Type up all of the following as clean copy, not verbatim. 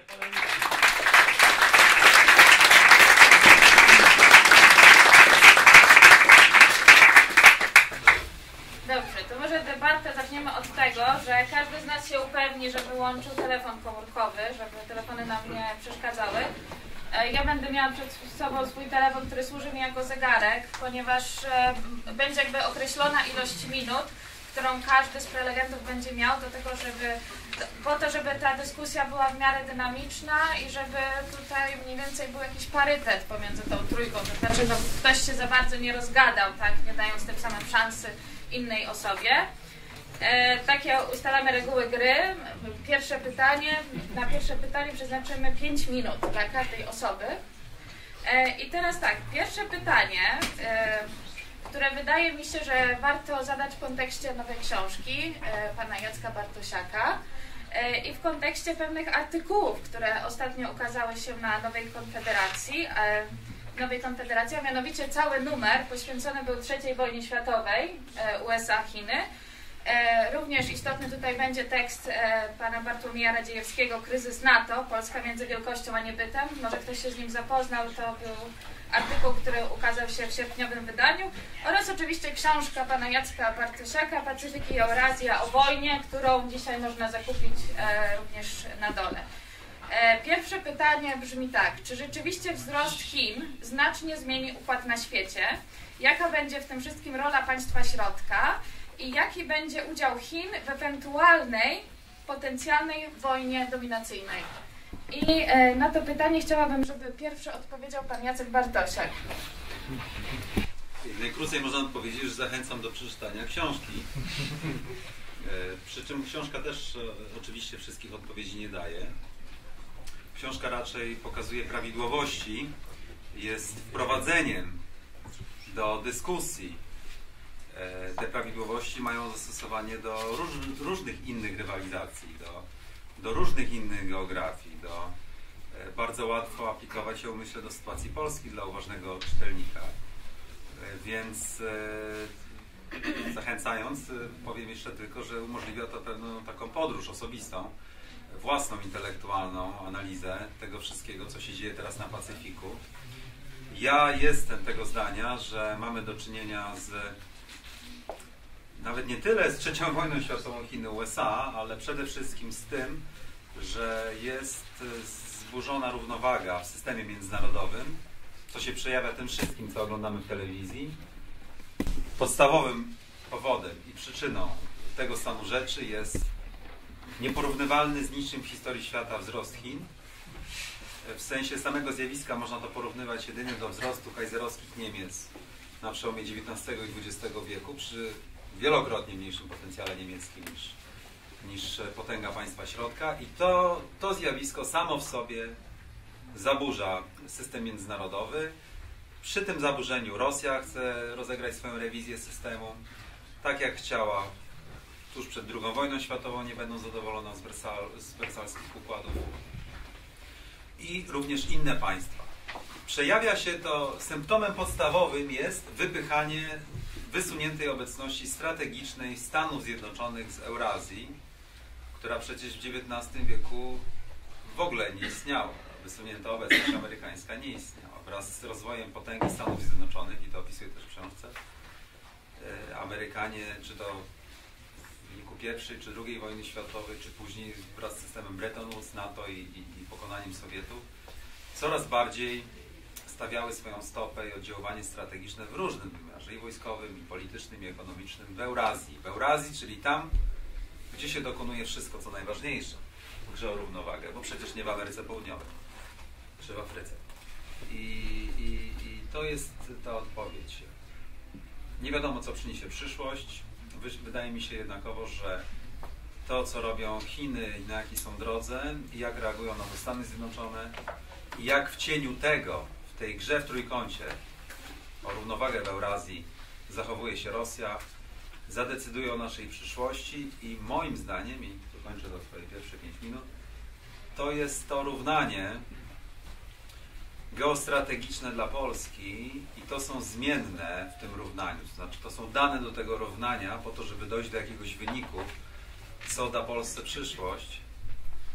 Dobrze, to może debatę zaczniemy od tego, że każdy z nas się upewni, że wyłączył telefon komórkowy, żeby telefony nam nie przeszkadzały. Ja będę miała przed sobą swój telefon, który służy mi jako zegarek, ponieważ będzie jakby określona ilość minut, którą każdy z prelegentów będzie miał do tego, po to, żeby ta dyskusja była w miarę dynamiczna i żeby tutaj mniej więcej był jakiś parytet pomiędzy tą trójką, to znaczy no, ktoś się za bardzo nie rozgadał, tak, nie dając tym samym szansy innej osobie. Takie ustalamy reguły gry. Na pierwsze pytanie przeznaczymy 5 minut dla każdej osoby. I teraz tak, pierwsze pytanie, które wydaje mi się, że warto zadać w kontekście nowej książki pana Jacka Bartosiaka i w kontekście pewnych artykułów, które ostatnio ukazały się na Nowej Konfederacji, a mianowicie cały numer poświęcony był III wojnie światowej, USA-Chiny. Również istotny tutaj będzie tekst pana Bartłomieja Radziejewskiego, Kryzys NATO, Polska między wielkością a niebytem. Może ktoś się z nim zapoznał, to był artykuł, który ukazał się w sierpniowym wydaniu. Oraz oczywiście książka pana Jacka Bartosiaka, Pacyfik i Eurazja o wojnie, którą dzisiaj można zakupić również na dole. Pierwsze pytanie brzmi tak, czy rzeczywiście wzrost Chin znacznie zmieni układ na świecie? Jaka będzie w tym wszystkim rola państwa środka? I jaki będzie udział Chin w ewentualnej, potencjalnej wojnie dominacyjnej? I na to pytanie chciałabym, żeby pierwszy odpowiedział pan Jacek Bartosiak. Najkrócej można odpowiedzieć, że zachęcam do przeczytania książki. Przy czym książka też oczywiście wszystkich odpowiedzi nie daje. Książka raczej pokazuje prawidłowości, jest wprowadzeniem do dyskusji. Te prawidłowości mają zastosowanie do różnych innych rywalizacji, do różnych innych geografii. Bardzo łatwo aplikować ją, myślę, do sytuacji Polski dla uważnego czytelnika. Więc zachęcając, powiem jeszcze tylko, że umożliwia to pewną taką podróż osobistą, własną intelektualną analizę tego wszystkiego, co się dzieje teraz na Pacyfiku. Ja jestem tego zdania, że mamy do czynienia z nawet nie tyle z III wojną światową Chiny-USA, ale przede wszystkim z tym, że jest zburzona równowaga w systemie międzynarodowym, co się przejawia tym wszystkim, co oglądamy w telewizji. Podstawowym powodem i przyczyną tego stanu rzeczy jest nieporównywalny z niczym w historii świata wzrost Chin. W sensie samego zjawiska można to porównywać jedynie do wzrostu kajzerowskich Niemiec na przełomie XIX i XX wieku przy wielokrotnie mniejszym potencjale niemieckim niż potęga państwa środka i to zjawisko samo w sobie zaburza system międzynarodowy. Przy tym zaburzeniu Rosja chce rozegrać swoją rewizję systemu, tak jak chciała tuż przed II wojną światową, nie będą zadowolona z wersalskich układów. I również inne państwa. Przejawia się to, symptomem podstawowym jest wypychanie wysuniętej obecności strategicznej Stanów Zjednoczonych z Eurazji, która przecież w XIX wieku w ogóle nie istniała. Wysunięta obecność amerykańska nie istniała. Wraz z rozwojem potęgi Stanów Zjednoczonych, i to opisuję też w książce, Amerykanie, czy to w wyniku I czy II wojny światowej, czy później wraz z systemem Bretton Woods, NATO i pokonaniem Sowietów, coraz bardziej stawiały swoją stopę i oddziaływanie strategiczne w różnym wymiarze, i wojskowym, i politycznym, i ekonomicznym, w Eurazji. W Eurazji, czyli tam, gdzie się dokonuje wszystko, co najważniejsze w grze o równowagę, bo przecież nie w Ameryce Południowej, czy w Afryce. I to jest ta odpowiedź. Nie wiadomo, co przyniesie przyszłość. Wydaje mi się jednakowo, że to, co robią Chiny i na jakiej są drodze, i jak reagują na to Stany Zjednoczone, i jak w cieniu tego, w tej grze w trójkącie o równowagę w Eurazji zachowuje się Rosja, zadecyduje o naszej przyszłości i moim zdaniem, i tu kończę do swoje pierwsze 5 minut, to jest to równanie geostrategiczne dla Polski i to są zmienne w tym równaniu, to znaczy to są dane do tego równania po to, żeby dojść do jakiegoś wyniku, co da Polsce przyszłość,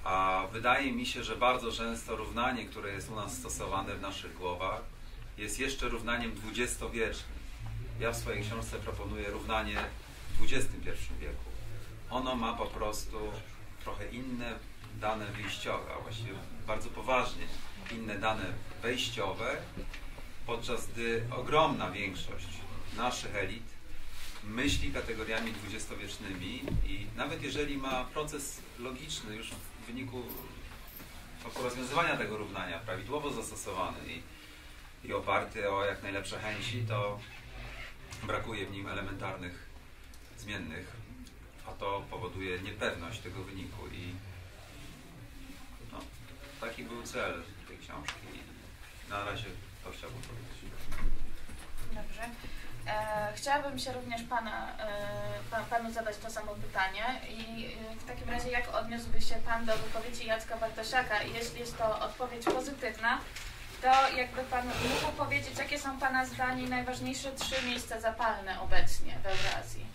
A wydaje mi się, że bardzo często równanie, które jest u nas stosowane w naszych głowach, jest jeszcze równaniem dwudziestowiecznym. Ja w swojej książce proponuję równanie w XXI wieku. Ono ma po prostu trochę inne dane wyjściowe, a właściwie bardzo poważnie inne dane wejściowe, podczas gdy ogromna większość naszych elit myśli kategoriami dwudziestowiecznymi i nawet jeżeli ma proces logiczny już w wyniku rozwiązywania tego równania prawidłowo zastosowany i oparty o jak najlepsze chęci, to brakuje w nim elementarnych zmiennych, a to powoduje niepewność tego wyniku i no, taki był cel tej książki i na razie to chciałbym powiedzieć. Dobrze. Chciałabym się również panu zadać to samo pytanie i w takim razie jak odniósłby się pan do wypowiedzi Jacka Bartosiaka i jeśli jest to odpowiedź pozytywna, to jakby pan mógł powiedzieć, jakie są pana zdaniem najważniejsze 3 miejsca zapalne obecnie w Eurazji?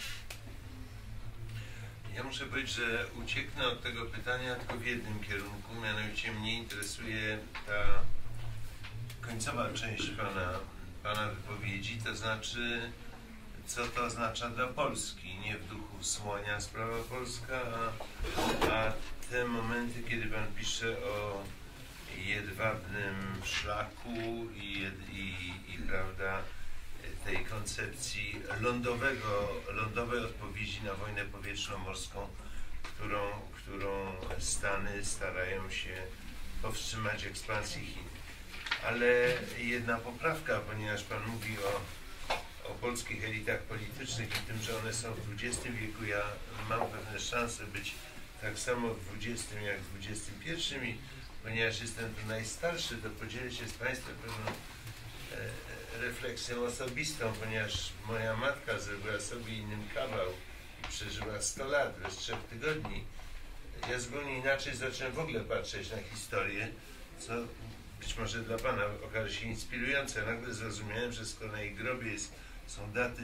Ja muszę powiedzieć, że ucieknę od tego pytania tylko w jednym kierunku, mianowicie mnie interesuje ta końcowa część pana wypowiedzi, to znaczy co to oznacza dla Polski, nie w duchu Słonia sprawa polska, a te momenty, kiedy pan pisze o jedwabnym szlaku i prawda, tej koncepcji lądowej odpowiedzi na wojnę powietrzno-morską, którą Stany starają się powstrzymać ekspansji Chin. Ale jedna poprawka, ponieważ pan mówi o polskich elitach politycznych i tym, że one są w XX wieku, ja mam pewne szanse być tak samo w XX jak w XXI i ponieważ jestem tu najstarszy, to podzielę się z państwem pewną refleksją osobistą, ponieważ moja matka zrobiła sobie innym kawał i przeżyła 100 lat bez 3 tygodni. Ja zupełnie inaczej zacząłem w ogóle patrzeć na historię, co być może dla pana okaże się inspirujące. Nagle zrozumiałem, że skoro na jej grobie są daty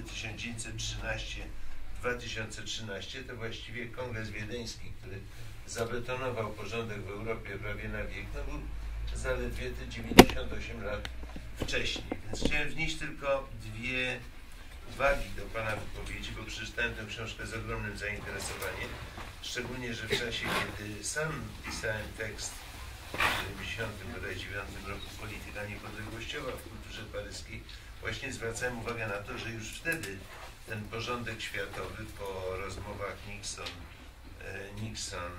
1913-2013, to właściwie Kongres Wiedeński, który zabetonował porządek w Europie prawie na wiek, no był zaledwie te 98 lat wcześniej. Więc chciałem wnieść tylko 2 uwagi do pana wypowiedzi, bo przeczytałem tę książkę z ogromnym zainteresowaniem, szczególnie, że w czasie, kiedy sam pisałem tekst w 1979 roku Polityka niepodległościowa w kulturze paryskiej, właśnie zwracałem uwagę na to, że już wtedy ten porządek światowy po rozmowach Nixon,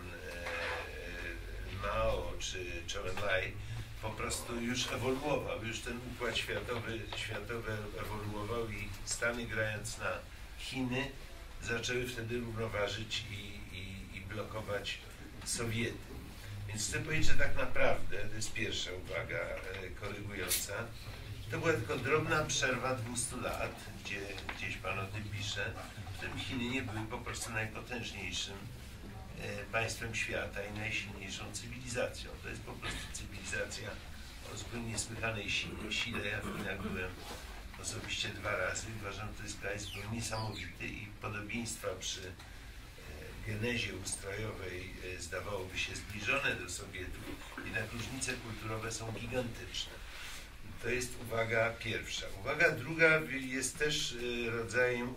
Mao czy Zhou Enlai po prostu już ewoluował, już ten układ światowy ewoluował i Stany, grając na Chiny, zaczęły wtedy równoważyć i blokować Sowiety. Więc chcę powiedzieć, że tak naprawdę, to jest pierwsza uwaga korygująca, to była tylko drobna przerwa 200 lat, gdzie gdzieś pan o tym pisze, w którym Chiny nie były po prostu najpotężniejszym państwem świata i najsilniejszą cywilizacją. To jest po prostu cywilizacja o zupełnie niesłychanej sile. Ja w Chinach byłem osobiście 2 razy i uważam, że to jest kraj zupełnie niesamowity i podobieństwa przy genezie ustrojowej zdawałoby się zbliżone do Sowietów, jednak różnice kulturowe są gigantyczne. To jest uwaga pierwsza. Uwaga druga jest też rodzajem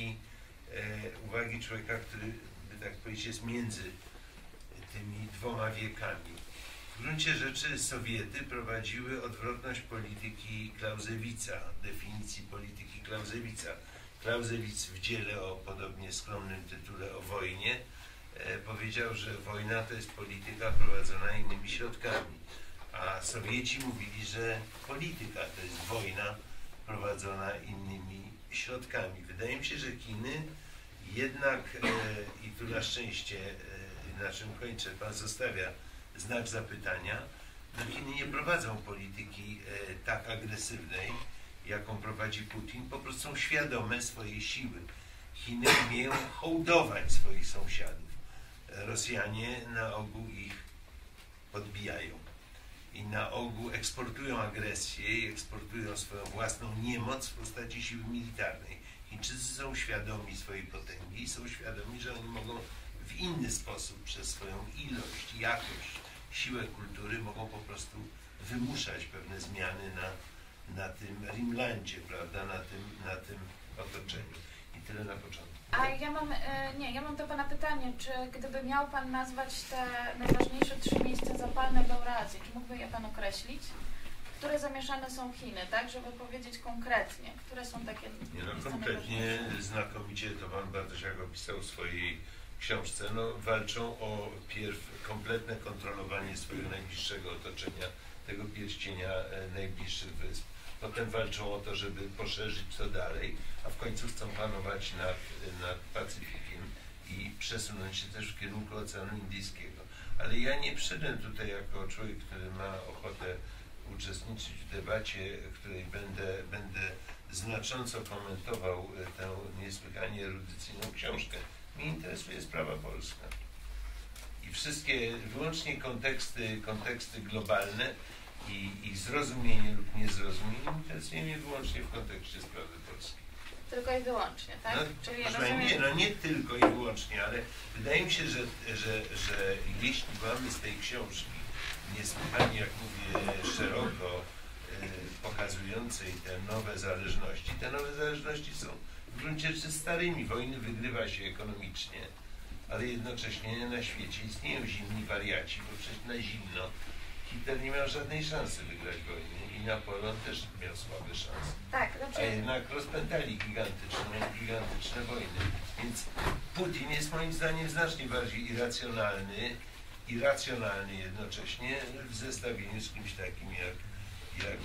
uwagi człowieka, który, by tak powiedzieć, jest między tymi 2 wiekami. W gruncie rzeczy Sowiety prowadziły odwrotność polityki Clausewitza, definicji polityki Clausewitza. Clausewitz w dziele o podobnie skromnym tytule o wojnie powiedział, że wojna to jest polityka prowadzona innymi środkami, a Sowieci mówili, że polityka to jest wojna prowadzona innymi środkami. Wydaje mi się, że Chiny jednak, i tu na szczęście, na czym kończę, pan zostawia znak zapytania, no Chiny nie prowadzą polityki tak agresywnej, jaką prowadzi Putin, po prostu są świadome swojej siły. Chiny umieją hołdować swoich sąsiadów. Rosjanie na ogół ich podbijają i na ogół eksportują agresję i eksportują swoją własną niemoc w postaci siły militarnej. Chińczycy są świadomi swojej potęgi i są świadomi, że oni mogą w inny sposób przez swoją ilość, jakość, siłę kultury mogą po prostu wymuszać pewne zmiany na tym Rimlandzie, prawda, na tym otoczeniu. I tyle na początku. A ja mam do Pana pytanie, czy gdyby miał Pan nazwać te najważniejsze 3 miejsca zapalne w Eurazji, czy mógłby je Pan określić? Które zamieszane są Chiny, tak, żeby powiedzieć konkretnie, które są takie miejsca konkretnie, znakomicie to Pan Bartosiak opisał w swojej książce, walczą o kompletne kontrolowanie swojego najbliższego otoczenia, tego pierścienia najbliższych wysp. Potem walczą o to, żeby poszerzyć to dalej, a w końcu chcą panować nad Pacyfikiem i przesunąć się też w kierunku Oceanu Indyjskiego. Ale ja nie przyszedłem tutaj jako człowiek, który ma ochotę uczestniczyć w debacie, w której będę znacząco komentował tę niesłychanie erudycyjną książkę. Mnie interesuje sprawa polska. I wszystkie wyłącznie konteksty globalne i zrozumienie lub niezrozumienie interesuje mnie wyłącznie w kontekście sprawy polskiej. Tylko i wyłącznie, tak? Czyli nie tylko i wyłącznie, ale wydaje mi się, że jeśli mamy z tej książki niesłychanie, jak mówię, szeroko pokazującej te nowe zależności są w gruncie rzeczy starymi. Wojny wygrywa się ekonomicznie, ale jednocześnie na świecie istnieją zimni wariaci, bo przecież na zimno Hitler nie miał żadnej szansy wygrać wojny i Napoleon też miał słabe szanse. Tak, a jednak rozpętali gigantyczne wojny. Więc Putin jest moim zdaniem znacznie bardziej irracjonalny jednocześnie w zestawieniu z kimś takim jak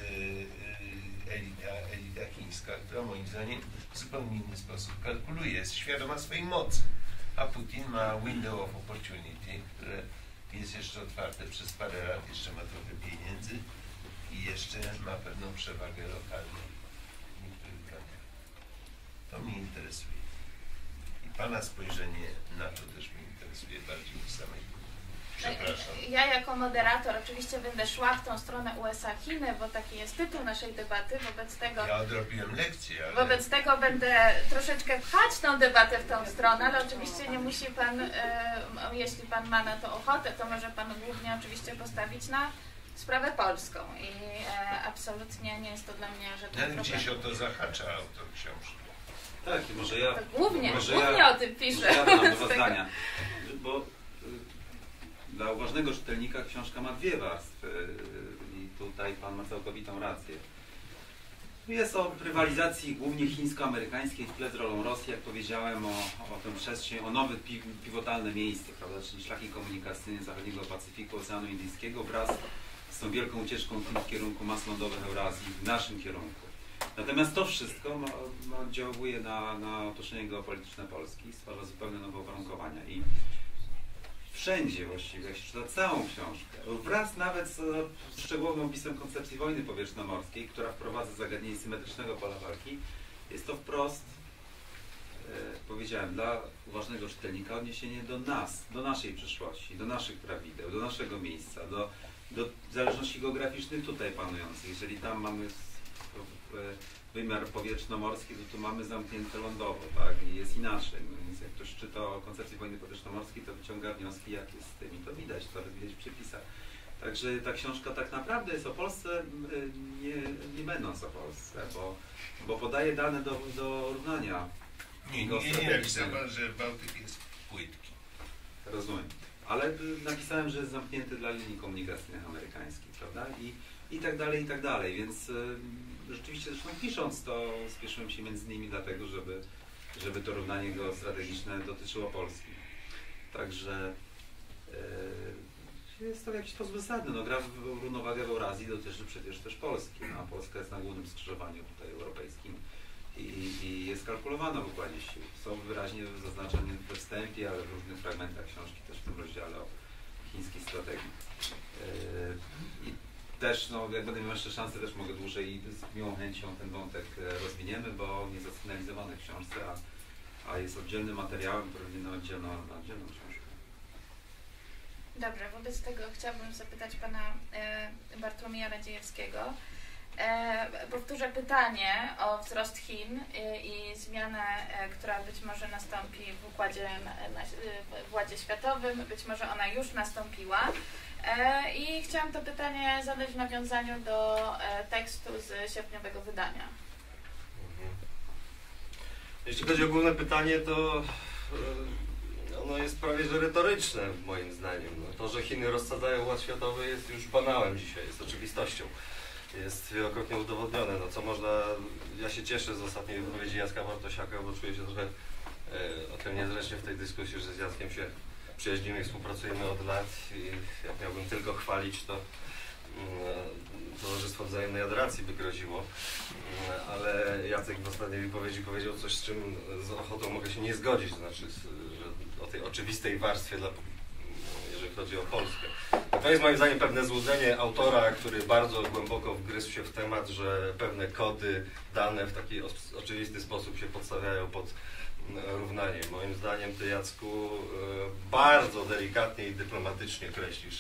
elita chińska, która moim zdaniem w zupełnie inny sposób kalkuluje, jest świadoma swojej mocy. A Putin ma window of opportunity, które jest jeszcze otwarte przez parę lat, jeszcze ma trochę pieniędzy i jeszcze ma pewną przewagę lokalną w niektórych krajach. To mnie interesuje. I Pana spojrzenie na to też mnie interesuje bardziej niż samej. Przepraszam. Ja jako moderator oczywiście będę szła w tą stronę USA-Chiny, bo taki jest tytuł naszej debaty, wobec tego... Ja odrobiłem lekcję, ale... Wobec tego będę troszeczkę pchać tą debatę w tą stronę, ale oczywiście nie musi Pan, jeśli Pan ma na to ochotę, to może Pan głównie oczywiście postawić na sprawę polską i absolutnie nie jest to dla mnie żaden problem. Gdzieś o to zahacza autor książki. Tak, i może ja... Głównie o tym piszę. Może ja dodam dwa zdania, bo dla uważnego czytelnika książka ma 2 warstwy i tutaj Pan ma całkowitą rację. Jest o rywalizacji głównie chińsko-amerykańskiej w tle z rolą Rosji, jak powiedziałem, o tę przestrzeń, o nowe pivotalne miejsce, prawda, czyli szlaki komunikacyjne zachodniego Pacyfiku, Oceanu Indyjskiego wraz z tą wielką ucieczką Chin w kierunku mas lądowych Eurazji w naszym kierunku. Natomiast to wszystko oddziałuje na otoczenie geopolityczne Polski, stwarza zupełnie nowe uwarunkowania i wszędzie właściwie, jak się czyta całą książkę, wraz nawet z szczegółowym opisem koncepcji wojny powietrznomorskiej, która wprowadza zagadnienie symetrycznego pola walki, jest to wprost, powiedziałem, dla uważnego czytelnika odniesienie do nas, do naszej przyszłości, do naszych prawideł, do naszego miejsca, do zależności geograficznych tutaj panujących. Jeżeli tam mamy wymiar powietrznomorski, to tu mamy zamknięte lądowo, tak? I jest inaczej. No więc jak ktoś czyta o koncepcji wojny powietrznomorskiej, to wyciąga wnioski, jak jest z tym i to widać w przepisach. Także ta książka tak naprawdę jest o Polsce, nie będąc o Polsce, bo podaje dane do równania. Nie napisał Pan, że Bałtyk jest płytki. Rozumiem. Ale napisałem, że jest zamknięty dla linii komunikacyjnych amerykańskich, prawda? I tak dalej, więc rzeczywiście zresztą pisząc to spieszyłem się między innymi dlatego, żeby to równanie geostrategiczne dotyczyło Polski. Także jest to w jakiś sposób zasadne. No, gra w równowagę w Eurazji dotyczy przecież też Polski, a Polska jest na głównym skrzyżowaniu tutaj europejskim i jest kalkulowana w układzie sił. Są wyraźnie zaznaczone we wstępie, ale w różnych fragmentach książki, też w tym rozdziale o chińskiej strategii. I też, no, jak będę miał jeszcze szansę, też mogę dłużej i z miłą chęcią ten wątek rozwiniemy, bo nie jest zasygnalizowany w książce, a jest oddzielnym materiałem, który na oddzielną książkę. Dobrze, wobec tego chciałabym zapytać Pana Bartłomieja Radziejewskiego. Powtórzę pytanie o wzrost Chin i zmianę, która być może nastąpi w układzie, w ładzie światowym, być może ona już nastąpiła. I chciałam to pytanie zadać w nawiązaniu do tekstu z sierpniowego wydania. Jeśli chodzi o ogólne pytanie, to ono jest prawie że retoryczne moim zdaniem. No, to, że Chiny rozsadzają ład światowy jest już banałem dzisiaj, jest oczywistością. Jest wielokrotnie udowodnione. No, co można, ja się cieszę z ostatniej wypowiedzi Jacka Bartosiaka, bo czuję się trochę o tym niezręcznie w tej dyskusji, że z Jackiem się przyjaźnimy i współpracujemy od lat i jak miałbym tylko chwalić, to towarzystwo wzajemnej adoracji by groziło, ale Jacek w ostatniej wypowiedzi powiedział coś, z czym z ochotą mogę się nie zgodzić, to znaczy, że o tej oczywistej warstwie, jeżeli chodzi o Polskę. To jest moim zdaniem pewne złudzenie autora, który bardzo głęboko wgryzł się w temat, że pewne kody, dane w taki oczywisty sposób się podstawiają pod równanie. Moim zdaniem ty, Jacku, bardzo delikatnie i dyplomatycznie kreślisz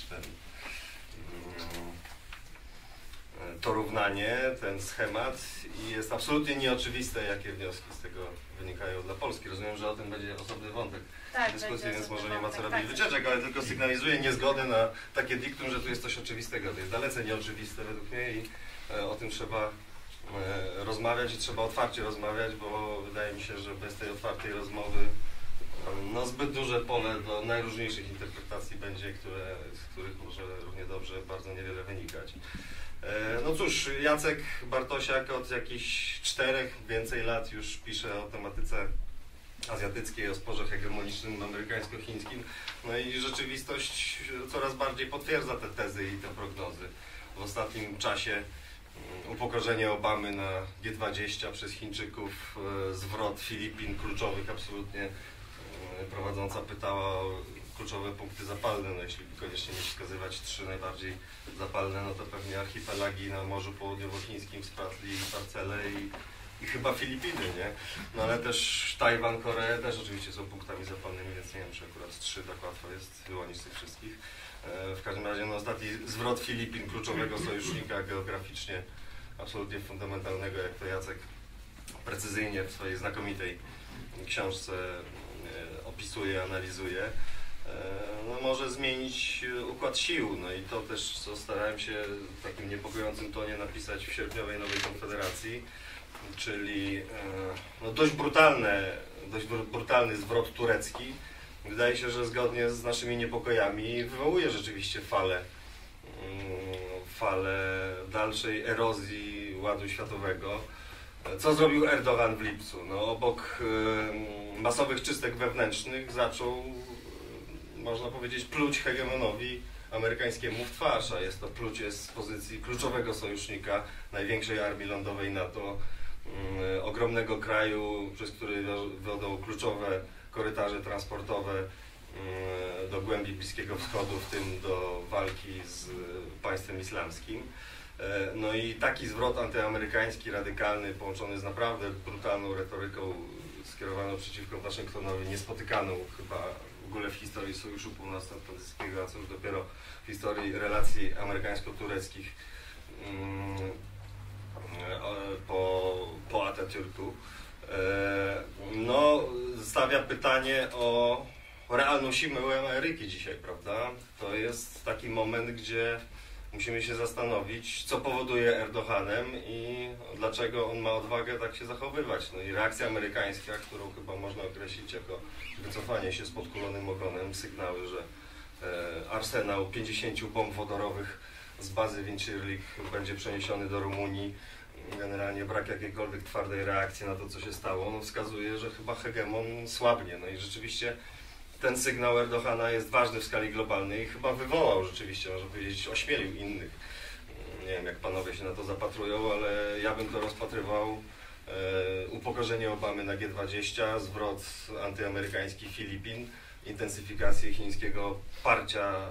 to równanie, ten schemat i jest absolutnie nieoczywiste, jakie wnioski z tego wynikają dla Polski. Rozumiem, że o tym będzie osobny wątek dyskusji, więc może nie ma co robić wycieczek, ale tylko sygnalizuję niezgodę na takie diktum, że tu jest coś oczywistego. To jest dalece nieoczywiste według mnie i o tym trzeba rozmawiać i trzeba otwarcie rozmawiać, bo wydaje mi się, że bez tej otwartej rozmowy no, zbyt duże pole do najróżniejszych interpretacji będzie, z których może równie dobrze bardzo niewiele wynikać. No cóż, Jacek Bartosiak od jakichś 4 więcej lat już pisze o tematyce azjatyckiej, o sporze hegemonicznym amerykańsko-chińskim. No i rzeczywistość coraz bardziej potwierdza te tezy i te prognozy. W ostatnim czasie upokorzenie Obamy na G20 przez Chińczyków, zwrot Filipin kluczowych absolutnie. Prowadząca pytała o kluczowe punkty zapalne, no jeśli koniecznie mieć wskazywać 3 najbardziej zapalne, no to pewnie archipelagi na Morzu Południowochińskim, Spratly, Parcele i chyba Filipiny, nie? No ale też Tajwan, Korea też oczywiście są punktami zapalnymi, więc nie wiem, czy akurat 3 tak łatwo jest wyłonić z tych wszystkich. W każdym razie no, ostatni zwrot Filipin, kluczowego sojusznika geograficznie, absolutnie fundamentalnego, jak to Jacek precyzyjnie w swojej znakomitej książce opisuje, analizuje, no, może zmienić układ sił. No i to też, co starałem się w takim niepokojącym tonie napisać w sierpniowej Nowej Konfederacji, czyli no, dość brutalny zwrot turecki. Wydaje się, że zgodnie z naszymi niepokojami wywołuje rzeczywiście falę dalszej erozji ładu światowego. Co zrobił Erdogan w lipcu? No, obok masowych czystek wewnętrznych zaczął, można powiedzieć, pluć hegemonowi amerykańskiemu w twarz, a jest to plucie z pozycji kluczowego sojusznika, największej armii lądowej NATO, ogromnego kraju, przez który wiodą kluczowe korytarze transportowe do głębi Bliskiego Wschodu, w tym do walki z państwem islamskim. No i taki zwrot antyamerykański, radykalny, połączony z naprawdę brutalną retoryką skierowaną przeciwko Waszyngtonowi, niespotykaną chyba w ogóle w historii Sojuszu Północnoatlantyckiego, a co już dopiero w historii relacji amerykańsko-tureckich po Atatürku, no, stawia pytanie o realną siłę Ameryki dzisiaj, prawda? To jest taki moment, gdzie musimy się zastanowić, co powoduje Erdoganem i dlaczego on ma odwagę tak się zachowywać. No i reakcja amerykańska, którą chyba można określić jako wycofanie się z podkulonym ogonem, sygnały, że arsenał 50 bomb wodorowych z bazy Winchirlik będzie przeniesiony do Rumunii. Generalnie brak jakiejkolwiek twardej reakcji na to, co się stało, no wskazuje, że chyba hegemon słabnie. No i rzeczywiście ten sygnał Erdogana jest ważny w skali globalnej i chyba wywołał rzeczywiście, można powiedzieć, ośmielił innych. Nie wiem, jak panowie się na to zapatrują, ale ja bym to rozpatrywał upokorzenie Obamy na G20, zwrot antyamerykański Filipin, intensyfikację chińskiego parcia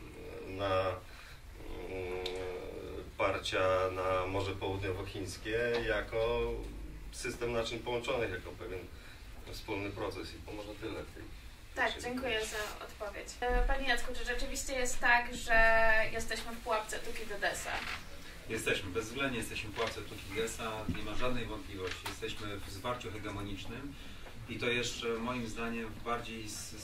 na Morze Południowochińskie jako system naczyń połączonych, jako pewien wspólny proces i to może tyle w tej. Tak, dziękuję za odpowiedź. Panie Jacku, czy rzeczywiście jest tak, że jesteśmy w pułapce Tukidydesa? Jesteśmy, bezwzględnie jesteśmy w pułapce Thukydidesa, nie ma żadnej wątpliwości. Jesteśmy w zwarciu hegemonicznym i to jeszcze moim zdaniem bardziej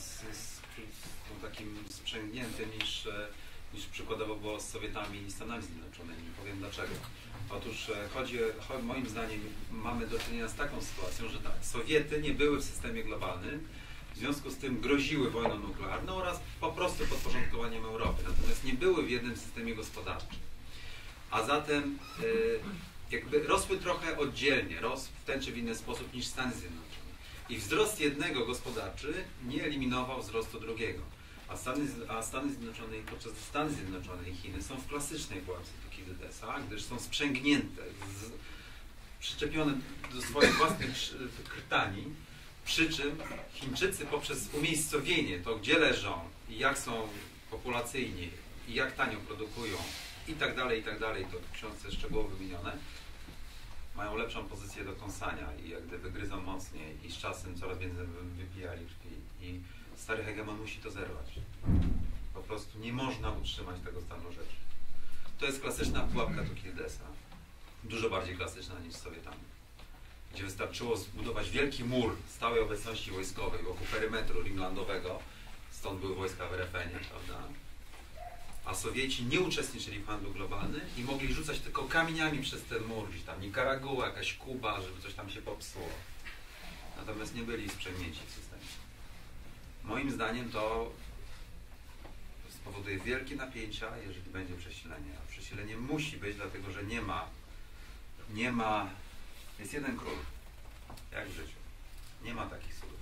takim sprzęgniętym niż przykładowo było z Sowietami i Stanami Zjednoczonymi. Powiem dlaczego. Otóż moim zdaniem mamy do czynienia z taką sytuacją, że tak, Sowiety nie były w systemie globalnym, w związku z tym groziły wojną nuklearną oraz po prostu podporządkowaniem Europy. Natomiast nie były w jednym systemie gospodarczym. A zatem jakby rosły trochę oddzielnie, rosły w ten czy w inny sposób niż Stany Zjednoczone. I wzrost jednego gospodarczy nie eliminował wzrostu drugiego. A Stany Zjednoczone i podczas Stany Zjednoczone i Chiny są w klasycznej pułapce Thukydidesa, gdyż są sprzęgnięte, przyczepione do swoich własnych krtani, przy czym Chińczycy poprzez umiejscowienie, to gdzie leżą i jak są populacyjnie i jak tanio produkują i tak dalej, to w książce szczegółowo wymienione, mają lepszą pozycję do kąsania i jak gdyby gryzą mocniej i z czasem coraz więcej wypijali krwi i stary hegemon musi to zerwać. Po prostu nie można utrzymać tego stanu rzeczy. To jest klasyczna pułapka Thukydidesa. Dużo bardziej klasyczna niż z Sowietami. Gdzie wystarczyło zbudować wielki mur stałej obecności wojskowej wokół perymetru rimlandowego, stąd były wojska w RFN-ie, prawda? A Sowieci nie uczestniczyli w handlu globalnym i mogli rzucać tylko kamieniami przez ten mur, gdzieś tam Nikaragua, jakaś Kuba, żeby coś tam się popsuło. Natomiast nie byli sprzęgnięci w systemie. Moim zdaniem to spowoduje wielkie napięcia, jeżeli będzie przesilenie. A przesilenie musi być, dlatego że nie ma, jest jeden król, jak w życiu. Nie ma takich cudów.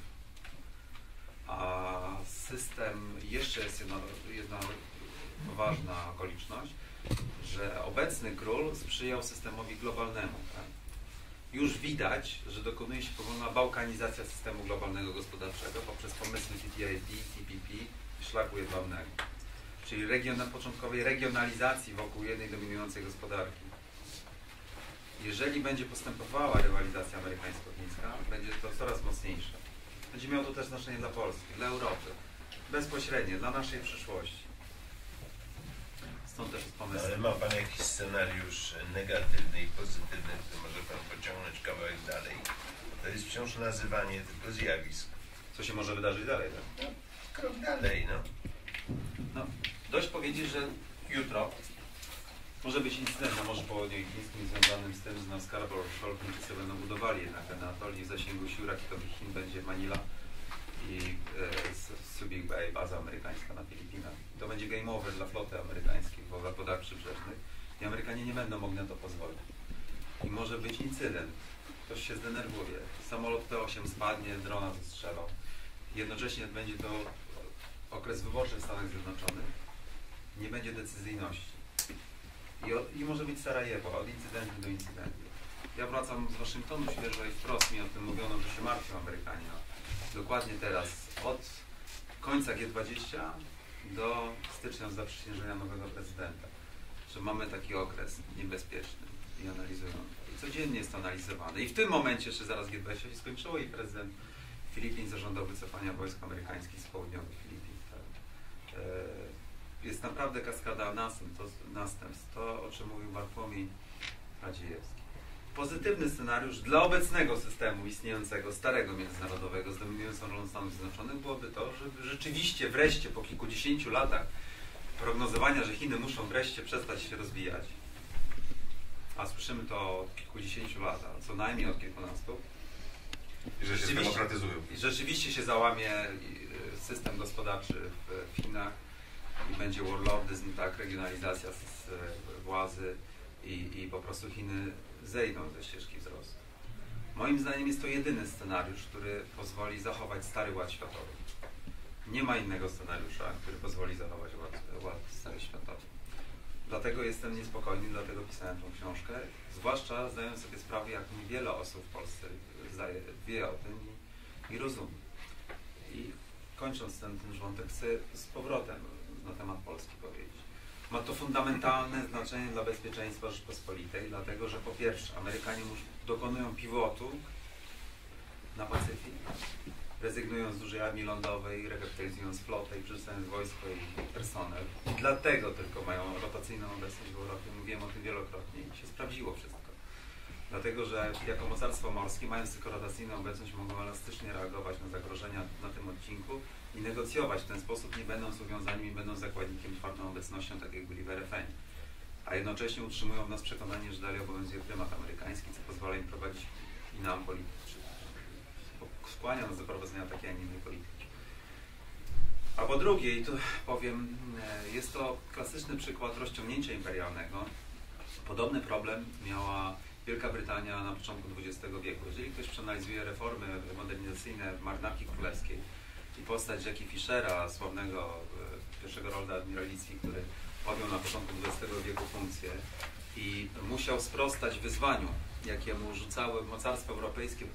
A system, jeszcze jest jedna poważna okoliczność, że obecny król sprzyjał systemowi globalnemu. Tak? Już widać, że dokonuje się powolna bałkanizacja systemu globalnego gospodarczego poprzez pomysły TTIP, TPP i szlaku jedwabnego. Czyli początkowej regionalizacji wokół jednej dominującej gospodarki. Jeżeli będzie postępowała rywalizacja amerykańsko-chińska, będzie to coraz mocniejsze. Będzie miało to też znaczenie dla Polski, dla Europy, bezpośrednie, dla naszej przyszłości. Stąd też jest pomysł. Ale ma Pan jakiś scenariusz negatywny i pozytywny, który może Pan pociągnąć kawałek dalej? To jest wciąż nazywanie tylko zjawisk. Co się może wydarzyć dalej, tak? No, krok dalej, no. No, dość powiedzieć, że jutro może być incydent na Morzu Południowo-Chińskim związanym z tym, że na Scarborough Shoal Chińczycy będą budowali jednak ten atol i w zasięgu sił rakietowych Chin będzie Manila i Subic Bay, baza amerykańska na Filipinach. To będzie game over dla floty amerykańskiej w wodach przybrzeżnych i Amerykanie nie będą mogli na to pozwolić. I może być incydent. Ktoś się zdenerwuje. Samolot P-8 spadnie, drona zestrzelą. Jednocześnie będzie to okres wyborczy w Stanach Zjednoczonych. Nie będzie decyzyjności. I może być Sarajewo, od incydentu do incydentu. Ja wracam z Waszyngtonu świeżo i wprost mi o tym mówiono, że się martwią Amerykanie. Dokładnie teraz, od końca G20 do stycznia z zaprzysiężenia nowego prezydenta, że mamy taki okres niebezpieczny i analizują to. I codziennie jest to analizowane. I w tym momencie, jeszcze zaraz G20 się skończyło i prezydent Filipin zażądał wycofania wojsk amerykańskich z południowych Filipin. Tak. Jest naprawdę kaskada następstw. To, o czym mówił Bartłomiej Radziejewski. Pozytywny scenariusz dla obecnego systemu istniejącego, starego międzynarodowego z dominującą rolą Stanów Zjednoczonych byłoby to, żeby rzeczywiście wreszcie po kilkudziesięciu latach prognozowania, że Chiny muszą wreszcie przestać się rozwijać, a słyszymy to od kilkudziesięciu lat, a co najmniej od kilkunastu, I że się demokratyzują. I rzeczywiście się załamie system gospodarczy w Chinach i będzie warlordyzm, tak, regionalizacja władzy i po prostu Chiny zejdą ze ścieżki wzrostu. Moim zdaniem jest to jedyny scenariusz, który pozwoli zachować stary ład światowy. Nie ma innego scenariusza, który pozwoli zachować ład stary światowy. Dlatego jestem niespokojny, dlatego pisałem tą książkę, zwłaszcza zdając sobie sprawę, jak niewiele osób w Polsce wie o tym i rozumie. I kończąc ten wątek, chcę z powrotem na temat Polski powiedzieć. Ma to fundamentalne znaczenie dla bezpieczeństwa Rzeczypospolitej, dlatego że po pierwsze Amerykanie dokonują pivotu na Pacyfik. rezygnują z dużej armii lądowej, rekapitalizując flotę i przerzucając wojsko i personel. I dlatego tylko mają rotacyjną obecność w Europie. Mówiłem o tym wielokrotnie i się sprawdziło wszystko. Dlatego, że jako mocarstwo morskie, mając tylko rotacyjną obecność, mogą elastycznie reagować na zagrożenia na tym odcinku i negocjować w ten sposób, nie będąc uwiązani, nie będąc zakładnikiem twardą obecnością, tak jak byli w RFN. A jednocześnie utrzymują w nas przekonanie, że dalej obowiązuje prymat amerykański, co pozwala im prowadzić i nam skłania nas do prowadzenia takiej, a nie innej polityki. A po drugie, i tu powiem, jest to klasyczny przykład rozciągnięcia imperialnego. Podobny problem miała Wielka Brytania na początku XX wieku. Jeżeli ktoś przeanalizuje reformy modernizacyjne Marynarki Królewskiej i postać Jackie Fishera, sławnego pierwszego lorda admiralicji, który podjął na początku XX wieku funkcję i musiał sprostać wyzwaniu, jakiemu rzucały mocarstwa europejskie,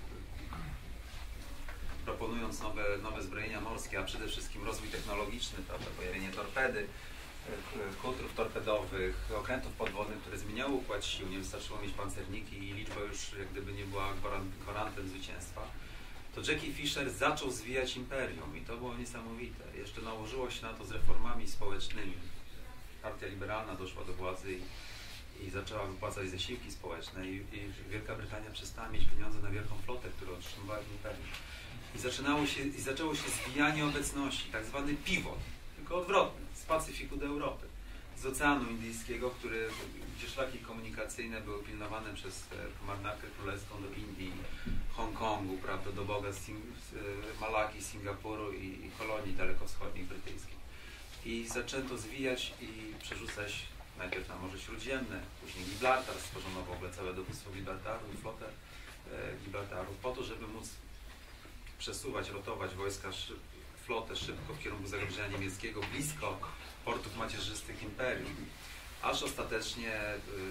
proponując nowe zbrojenia morskie, a przede wszystkim rozwój technologiczny, prawda, pojawienie torpedy, kutrów torpedowych, okrętów podwodnych, które zmieniały układ sił, nie wystarczyło mieć pancerniki i liczba już jak gdyby nie była gwarantem zwycięstwa, to Jackie Fisher zaczął zwijać imperium i to było niesamowite. Jeszcze nałożyło się na to z reformami społecznymi. Partia liberalna doszła do władzy i zaczęła wypłacać zasiłki społeczne i Wielka Brytania przestała mieć pieniądze na wielką flotę, która otrzymywała w imperium. I zaczęło się zwijanie obecności, tak zwany pivot, tylko odwrotny, z Pacyfiku do Europy, z Oceanu Indyjskiego, gdzie szlaki komunikacyjne były pilnowane przez Marynarkę Królewską do Indii, Hongkongu, prawda, do Boga, Malaki, Singapuru i kolonii dalekowschodnich brytyjskich. I zaczęto zwijać i przerzucać najpierw na Morze Śródziemne, później Gibraltar, stworzono w ogóle całe dowództwo Gibraltaru i flotę Gibraltaru, po to, żeby móc przesuwać, rotować wojska, flotę szybko w kierunku zagrożenia niemieckiego, blisko portów macierzystych imperium, aż ostatecznie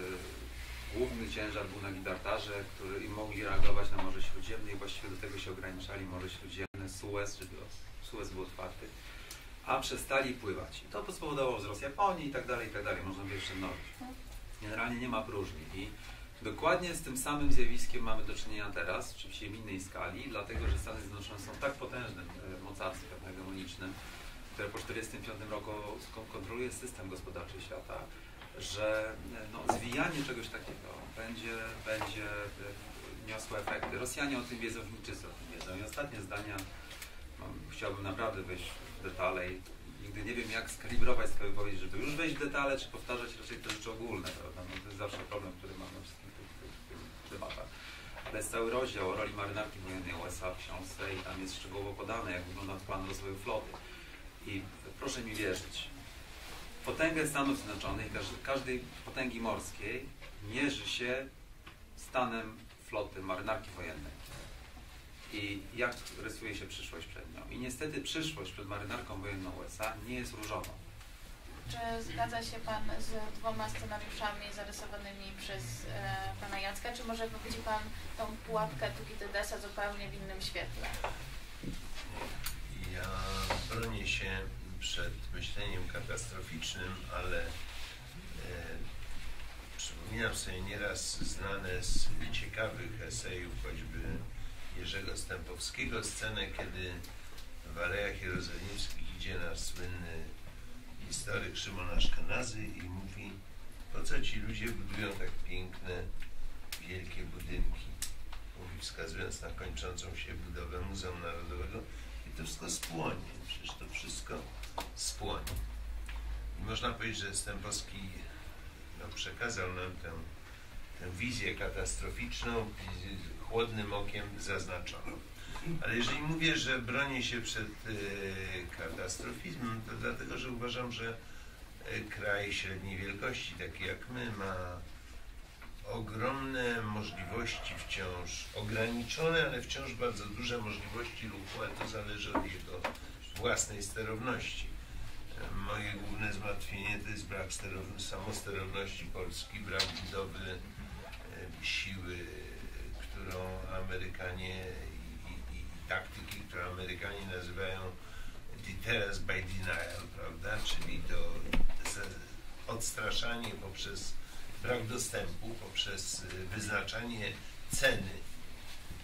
główny ciężar był na Gibraltarze, i mogli reagować na Morze Śródziemne i właściwie do tego się ograniczali. Morze Śródziemne, Suez, żeby Suez był otwarty, a przestali pływać. I to spowodowało wzrost Japonii i tak dalej, można by jeszcze mnożyć. Generalnie nie ma próżni. I dokładnie z tym samym zjawiskiem mamy do czynienia teraz, oczywiście w innej skali, dlatego że Stany Zjednoczone są tak potężnym mocarstwem hegemonicznym, które po 1945 roku kontroluje system gospodarczy świata, że zwijanie czegoś takiego będzie niosło efekty. Rosjanie o tym wiedzą, Chińczycy o tym wiedzą. I ostatnie zdania, chciałbym naprawdę wejść w detale i nigdy nie wiem, jak skalibrować swoje wypowiedzi, żeby już wejść w detale, czy powtarzać raczej te rzeczy ogólne, prawda? To jest zawsze problem, który mam na wszystkich tych debatach. Ale jest cały rozdział o roli marynarki wojennej USA w książce i tam jest szczegółowo podane, jak wygląda plan rozwoju floty. I proszę mi wierzyć, potęgę Stanów Zjednoczonych, każdej potęgi morskiej mierzy się stanem floty, marynarki wojennej. I jak rysuje się przyszłość przed nią. I niestety przyszłość przed marynarką wojenną USA nie jest różowa. Czy zgadza się Pan z dwoma scenariuszami zarysowanymi przez Pana Jacka, czy może widzi Pan tą pułapkę Thukydidesa zupełnie w innym świetle? Ja bronię się przed myśleniem katastroficznym, ale przypominam sobie nieraz znane z ciekawych esejów, choćby Jerzego Stępowskiego, scenę, kiedy w Alejach Jerozolimskich idzie nasz słynny historyk Szymon Aszkenazy i mówi, po co ci ludzie budują tak piękne, wielkie budynki. Mówi, wskazując na kończącą się budowę Muzeum Narodowego, i to wszystko spłonie, przecież to wszystko spłonie. I można powiedzieć, że Stępowski przekazał nam tę wizję katastroficzną, chłodnym okiem zaznaczoną. Ale jeżeli mówię, że bronię się przed katastrofizmem, to dlatego, że uważam, że kraj średniej wielkości, taki jak my, ma ogromne możliwości wciąż, ograniczone, ale wciąż bardzo duże możliwości ruchu, ale to zależy od jego własnej sterowności. Moje główne zmartwienie to jest brak samosterowności Polski, brak budowy siły, którą Amerykanie i taktyki, które Amerykanie nazywają deterrence by denial, prawda? Czyli to odstraszanie poprzez brak dostępu, poprzez wyznaczanie ceny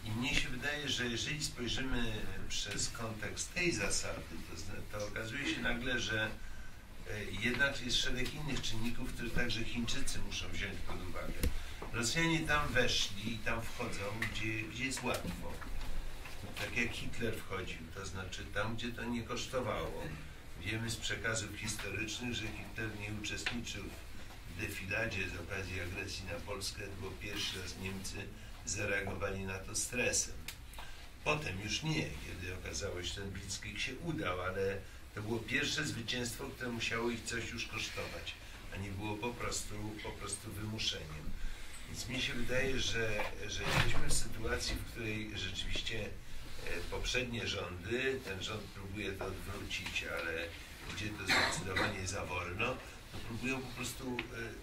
I mnie się wydaje, że jeżeli spojrzymy przez kontekst tej zasady, to okazuje się nagle, że jednak jest szereg innych czynników, które także Chińczycy muszą wziąć pod uwagę. Rosjanie tam weszli i tam wchodzą, gdzie jest łatwo. Tak jak Hitler wchodził, to znaczy tam, gdzie to nie kosztowało. Wiemy z przekazów historycznych, że Hitler nie uczestniczył w defiladzie z okazji agresji na Polskę, bo pierwszy raz Niemcy zareagowali na to stresem. Potem już nie, kiedy okazało się, że ten Blitzkrieg się udał, ale to było pierwsze zwycięstwo, które musiało ich coś już kosztować, a nie było po prostu wymuszeniem. Więc mi się wydaje, że jesteśmy w sytuacji, w której rzeczywiście poprzednie rządy, ten rząd próbuje to odwrócić, ale idzie to zdecydowanie za wolno, to próbują po prostu,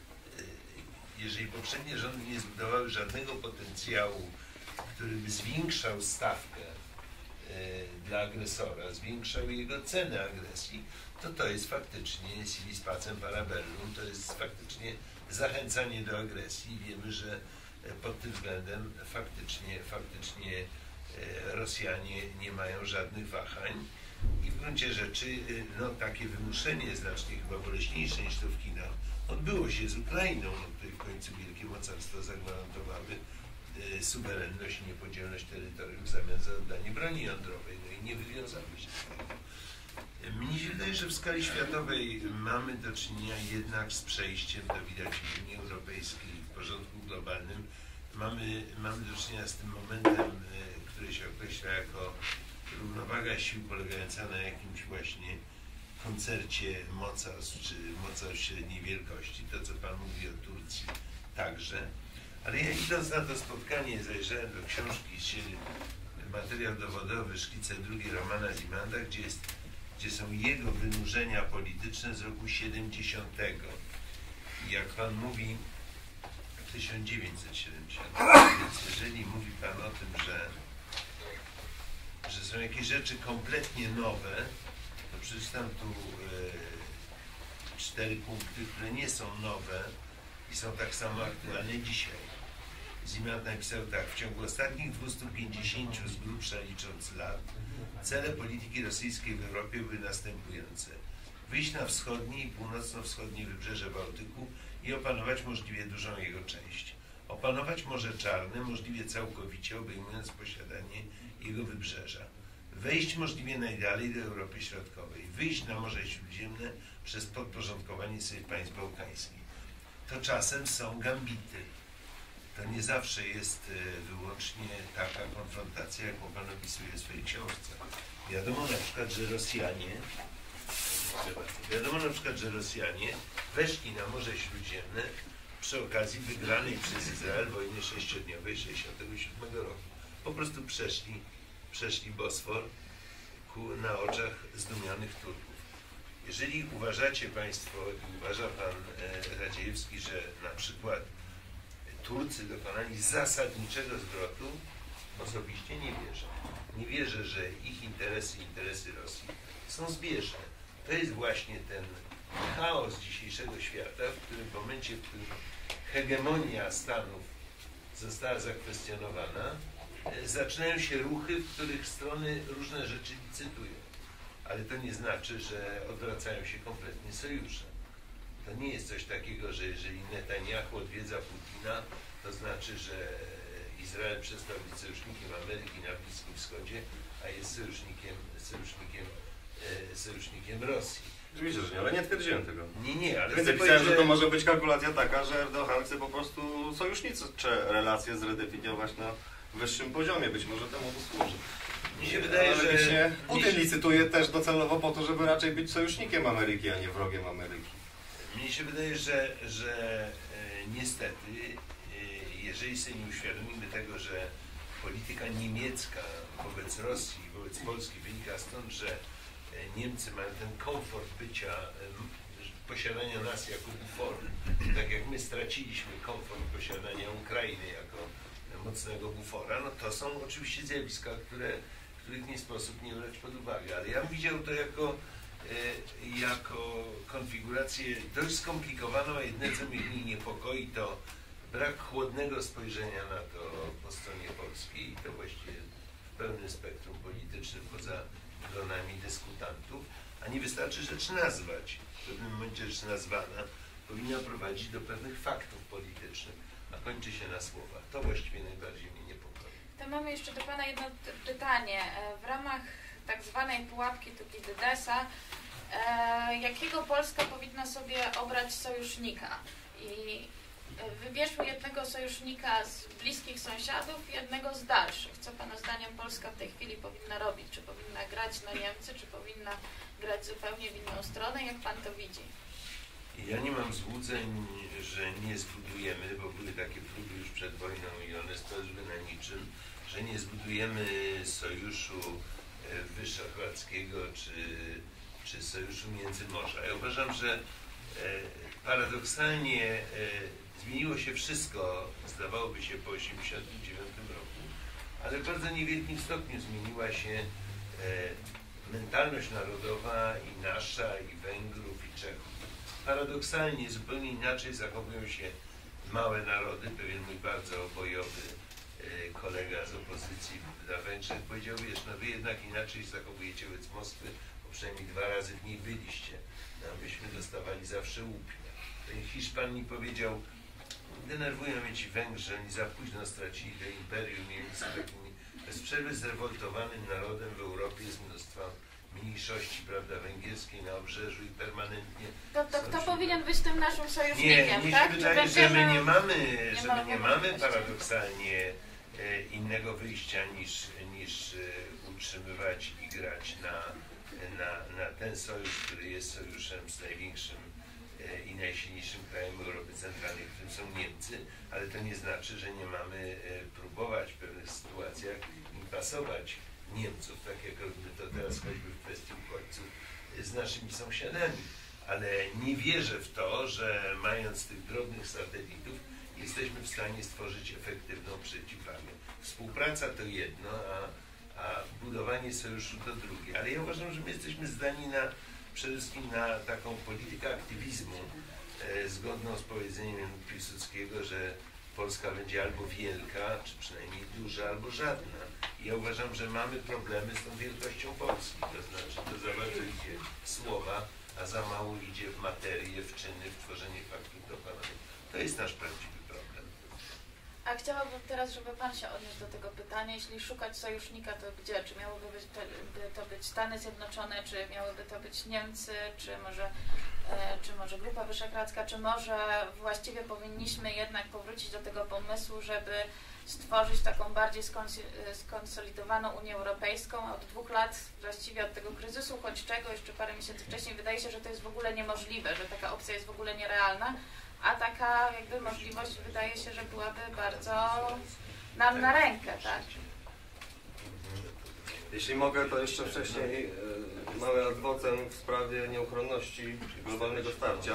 jeżeli poprzednie rządy nie zbudowały żadnego potencjału, który by zwiększał stawkę dla agresora, zwiększał jego cenę agresji, to jest faktycznie civis pacem parabellum, to jest faktycznie zachęcanie do agresji. Wiemy, że pod tym względem faktycznie Rosjanie nie mają żadnych wahań i w gruncie rzeczy takie wymuszenie znacznie chyba boleśniejsze niż to w Chinach odbyło się z Ukrainą, której w końcu wielkie mocarstwa zagwarantowały suwerenność i niepodzielność terytorium w zamian za oddanie broni jądrowej, i nie wywiązały się z tego. Mnie się wydaje, że w skali światowej mamy do czynienia jednak z przejściem, to widać w Unii Europejskiej, w porządku globalnym, mamy do czynienia z tym momentem, który się określa jako równowaga sił polegająca na jakimś właśnie koncercie mocarstw, czy mocarstw średniej wielkości. To, co Pan mówi o Turcji także. Ale ja idąc na to spotkanie zajrzałem do książki, materiał dowodowy, szkice drugie Romana Zimanda, gdzie są jego wynurzenia polityczne z roku 70. I jak Pan mówi, 1970. Więc jeżeli mówi Pan o tym, że są jakieś rzeczy kompletnie nowe, to przeczytam tu 4 punkty, które nie są nowe i są tak samo aktualne dzisiaj. Zimand napisał tak: w ciągu ostatnich 250 z grubsza licząc lat cele polityki rosyjskiej w Europie były następujące: wyjść na wschodnie i północno-wschodnie wybrzeże Bałtyku i opanować możliwie dużą jego część. Opanować Morze Czarne możliwie całkowicie, obejmując posiadanie jego wybrzeża. Wejść możliwie najdalej do Europy Środkowej. Wyjść na Morze Śródziemne przez podporządkowanie sobie państw bałkańskich. To czasem są gambity. To nie zawsze jest wyłącznie taka konfrontacja, jaką Pan opisuje w swojej książce. Wiadomo na przykład, że Rosjanie weszli na Morze Śródziemne przy okazji wygranej przez Izrael wojny 6-dniowej 1967 roku. Po prostu przeszli Bosfor na oczach zdumionych Turków. Jeżeli uważacie Państwo i uważa Pan Radziejewski, że na przykład Turcy dokonali zasadniczego zwrotu, osobiście nie wierzę. Nie wierzę, że ich interesy i interesy Rosji są zbieżne. To jest właśnie ten chaos dzisiejszego świata, w którym w momencie, w którym hegemonia Stanów została zakwestionowana, zaczynają się ruchy, w których strony różne rzeczy licytują. Ale to nie znaczy, że odwracają się kompletnie sojusze. To nie jest coś takiego, że jeżeli Netanyahu odwiedza Putina, to znaczy, że Izrael przestał być sojusznikiem Ameryki na Bliskim Wschodzie, a jest sojusznikiem Rosji. Oczywiście, że nie, ale nie twierdziłem tego. Nie, ale... Więc napisałem, że to może być kalkulacja taka, że Erdogan chce po prostu sojusznicze relacje zredefiniować na wyższym poziomie. Być może temu to służy. Mi się wydaje, że Putin licytuje też docelowo po to, żeby raczej być sojusznikiem Ameryki, a nie wrogiem Ameryki. Mnie się wydaje, że niestety, jeżeli sobie nie uświadomimy tego, że polityka niemiecka wobec Rosji, wobec Polski wynika stąd, że Niemcy mają ten komfort bycia, posiadania nas jako buforu, tak jak my straciliśmy komfort posiadania Ukrainy jako mocnego bufora, no to są oczywiście zjawiska, których nie sposób nie brać pod uwagę, ale ja bym widział to jako konfigurację dość skomplikowaną, a jedyne co mnie niepokoi to brak chłodnego spojrzenia na to po stronie polskiej i to właściwie w pełnym spektrum politycznym poza gronami dyskutantów, a nie wystarczy rzecz nazwać. W pewnym momencie rzecz nazwana powinna prowadzić do pewnych faktów politycznych, a kończy się na słowach. To właściwie najbardziej mnie niepokoi. To mamy jeszcze do Pana jedno pytanie. W ramach tak zwanej pułapki Tukidydesa, jakiego Polska powinna sobie obrać sojusznika? I wybierzmy jednego sojusznika z bliskich sąsiadów, jednego z dalszych. Co Pana zdaniem Polska w tej chwili powinna robić? Czy powinna grać na Niemcy, czy powinna grać zupełnie w inną stronę? Jak Pan to widzi? Ja nie mam złudzeń, że nie zbudujemy, bo były takie próby już przed wojną i one spełzły na niczym, że nie zbudujemy sojuszu wyszehradzkiego czy sojuszu Międzymorza. Ja uważam, że paradoksalnie zmieniło się wszystko, zdawałoby się, po 1989 roku, ale w bardzo niewielkim stopniu zmieniła się mentalność narodowa i nasza, i Węgrów, i Czechów. Paradoksalnie zupełnie inaczej zachowują się małe narody. Pewien mój bardzo bojowy kolega z opozycji na Węgrzech powiedział, wiesz, no wy jednak inaczej zachowujecie wobec Moskwy, bo przynajmniej 2 razy w niej byliście. No, myśmy dostawali zawsze łupnia. Ten Hiszpan mi powiedział, denerwują mnie ci Węgrzy, oni za późno stracili to imperium, mieli z takimi bez przerwy zrewoltowanym narodem w Europie, jest mnóstwo mniejszości, prawda, węgierskiej na obrzeżu i permanentnie... To kto powinien być tym naszym sojusznikiem, nie, tak? Się wydaje, że my nie mamy paradoksalnie innego wyjścia niż utrzymywać i grać na ten sojusz, który jest sojuszem z największym i najsilniejszym krajem Europy Centralnej, w którym są Niemcy, ale to nie znaczy, że nie mamy próbować w pewnych sytuacjach im pasować Niemców, tak jak robimy to teraz choćby w kwestii uchodźców z naszymi sąsiadami. Ale nie wierzę w to, że mając tych drobnych satelitów jesteśmy w stanie stworzyć efektywną przeciwwagę. Współpraca to jedno, a budowanie sojuszu to drugie. Ale ja uważam, że my jesteśmy zdani przede wszystkim na taką politykę aktywizmu zgodną z powiedzeniem Piłsudskiego, że Polska będzie albo wielka, czy przynajmniej duża, albo żadna. I ja uważam, że mamy problemy z tą wielkością Polski. To znaczy, to za bardzo idzie w słowa, a za mało idzie w materię, w czyny, w tworzenie faktów dokonanych. To jest nasz prawdziwy problem. A chciałabym teraz, żeby Pan się odniósł do tego pytania. Jeśli szukać sojusznika, to gdzie? Czy miałyby to być Stany Zjednoczone, czy miałyby to być Niemcy, czy może Grupa Wyszehradzka, czy może właściwie powinniśmy jednak powrócić do tego pomysłu, żeby stworzyć taką bardziej skonsolidowaną Unię Europejską, a od 2 lat, właściwie od tego kryzysu uchodźczego, jeszcze parę miesięcy wcześniej, wydaje się, że to jest w ogóle niemożliwe, że taka opcja jest w ogóle nierealna, a taka jakby możliwość wydaje się, że byłaby bardzo nam na rękę, tak? Jeśli mogę, to jeszcze wcześniej mały ad vocem w sprawie nieuchronności globalnego starcia.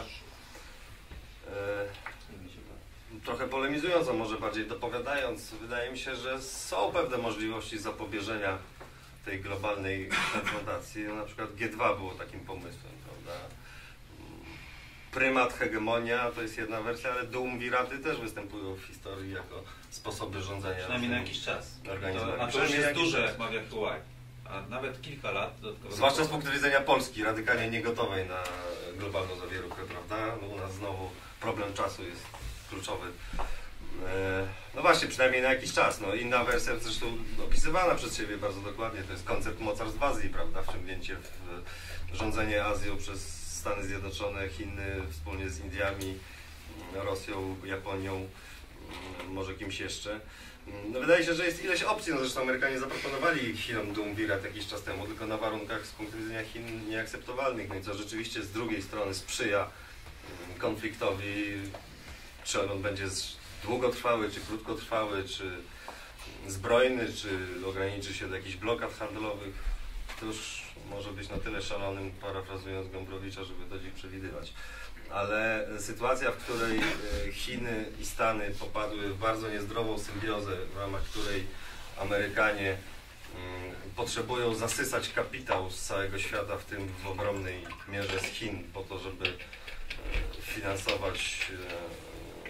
Trochę polemizując, a może bardziej dopowiadając, wydaje mi się, że są pewne możliwości zapobieżenia tej globalnej konfrontacji. Na przykład G2 było takim pomysłem, prawda? Prymat, hegemonia to jest jedna wersja, ale duumviraty też występują w historii jako sposoby rządzenia. Przynajmniej na jakiś czas. A to już jest duże, jak mawia Kułaj. A nawet kilka lat dodatkowo. Zwłaszcza z punktu widzenia Polski, radykalnie niegotowej na globalną zawieruchę, prawda? No, u nas znowu problem czasu jest kluczowy. No właśnie, przynajmniej na jakiś czas. No, inna wersja, zresztą opisywana przez siebie bardzo dokładnie, to jest koncept mocarstw w Azji, prawda? Wciągnięcie w rządzenie Azją przez Stany Zjednoczone, Chiny wspólnie z Indiami, Rosją, Japonią, może kimś jeszcze. No wydaje się, że jest ileś opcji, no zresztą Amerykanie zaproponowali Chinom duumvirat jakiś czas temu, tylko na warunkach z punktu widzenia Chin nieakceptowalnych, no i co rzeczywiście z drugiej strony sprzyja konfliktowi, czy on będzie długotrwały, czy krótkotrwały, czy zbrojny, czy ograniczy się do jakichś blokad handlowych, to już może być na tyle szalonym, parafrazując Gombrowicza, żeby to dziś przewidywać. Ale sytuacja, w której Chiny i Stany popadły w bardzo niezdrową symbiozę, w ramach której Amerykanie potrzebują zasysać kapitał z całego świata, w tym w ogromnej mierze z Chin, po to, żeby finansować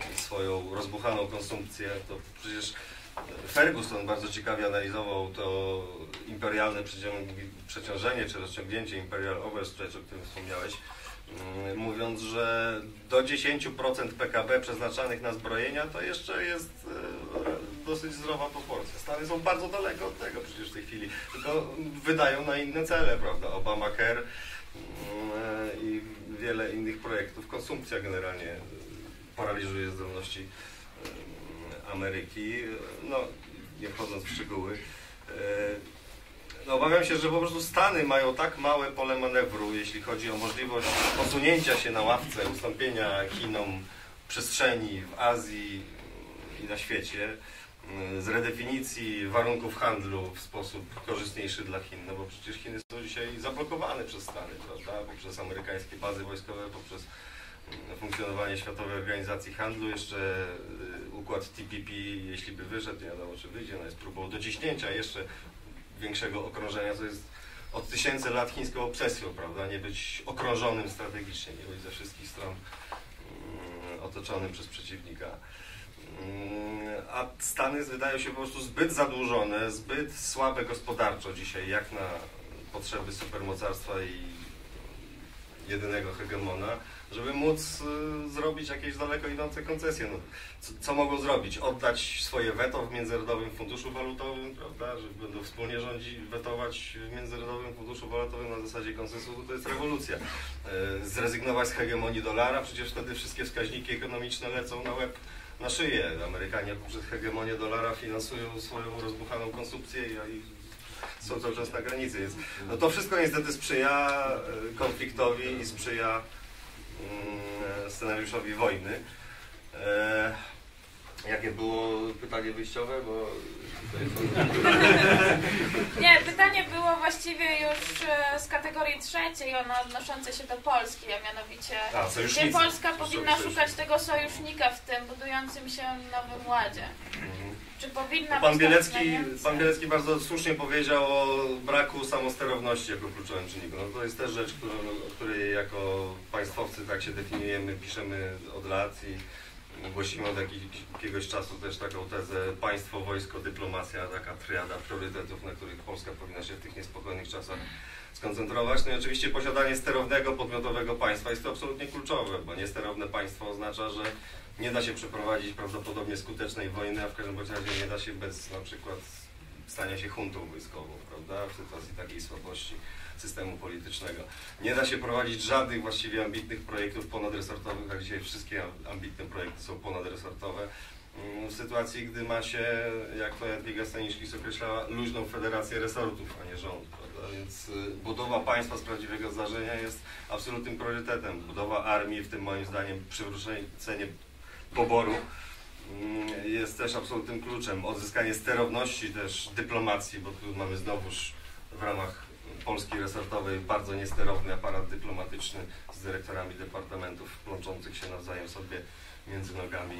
swoją rozbuchaną konsumpcję, to przecież Ferguson bardzo ciekawie analizował to imperialne przeciążenie czy rozciągnięcie imperial overstretch, o którym wspomniałeś, mówiąc, że do 10% PKB przeznaczanych na zbrojenia to jeszcze jest dosyć zdrowa proporcja. Stany są bardzo daleko od tego przecież w tej chwili, tylko wydają na inne cele, prawda? Obamacare i wiele innych projektów. Konsumpcja generalnie paraliżuje zdolności Ameryki. No, nie wchodząc w szczegóły. No, obawiam się, że po prostu Stany mają tak małe pole manewru, jeśli chodzi o możliwość posunięcia się na ławce, ustąpienia Chinom przestrzeni w Azji i na świecie, z redefinicji warunków handlu w sposób korzystniejszy dla Chin, no bo przecież Chiny są dzisiaj zablokowane przez Stany, prawda, poprzez amerykańskie bazy wojskowe, poprzez funkcjonowanie Światowej Organizacji Handlu, jeszcze układ TPP, jeśli by wyszedł, nie wiadomo czy wyjdzie, no jest próbą dociśnięcia jeszcze większego okrążenia, co jest od tysięcy lat chińską obsesją, prawda, nie być okrążonym strategicznie, nie być ze wszystkich stron otoczonym przez przeciwnika. A Stany wydają się po prostu zbyt zadłużone, zbyt słabe gospodarczo dzisiaj, jak na potrzeby supermocarstwa i jedynego hegemona, żeby móc zrobić jakieś daleko idące koncesje. No, co mogą zrobić? Oddać swoje weto w Międzynarodowym Funduszu Walutowym, prawda, że będą wspólnie wetować w Międzynarodowym Funduszu Walutowym na zasadzie konsensusu, to jest rewolucja. Zrezygnować z hegemonii dolara, przecież wtedy wszystkie wskaźniki ekonomiczne lecą na łeb, na szyję. Amerykanie poprzez hegemonię dolara finansują swoją rozbuchaną konsumpcję i są cały czas na granicy. Więc no to wszystko niestety sprzyja konfliktowi i sprzyja scenariuszowi wojny. Jakie było pytanie wyjściowe? Bo... Nie, pytanie było właściwie już z kategorii trzeciej, ono odnoszące się do Polski, a mianowicie gdzie Polska powinna szukać tego sojusznika w tym budującym się nowym ładzie? Czy powinna Pan Bielecki bardzo słusznie powiedział o braku samosterowności jako kluczowym czynniku. No to jest też rzecz, o której jako państwowcy tak się definiujemy, piszemy od lat i głosimy od jakiegoś czasu też taką tezę państwo, wojsko, dyplomacja, taka triada priorytetów, na których Polska powinna się w tych niespokojnych czasach skoncentrować. No i oczywiście posiadanie sterownego, podmiotowego państwa jest to absolutnie kluczowe, bo niesterowne państwo oznacza, że nie da się przeprowadzić prawdopodobnie skutecznej wojny, a w każdym razie nie da się bez na przykład stania się juntą wojskową, prawda, w sytuacji takiej słabości systemu politycznego. Nie da się prowadzić żadnych właściwie ambitnych projektów ponadresortowych, a dzisiaj wszystkie ambitne projekty są ponadresortowe. W sytuacji, gdy ma się, jak to Jadwiga Staniszkis określała, luźną federację resortów, a nie rząd, prawda? Więc budowa państwa z prawdziwego zdarzenia jest absolutnym priorytetem. Budowa armii, w tym moim zdaniem przywrócenie poboru, jest też absolutnym kluczem. Odzyskanie sterowności też dyplomacji, bo tu mamy znowuż w ramach Polski resortowej bardzo niesterowny aparat dyplomatyczny z dyrektorami departamentów plączących się nawzajem sobie między nogami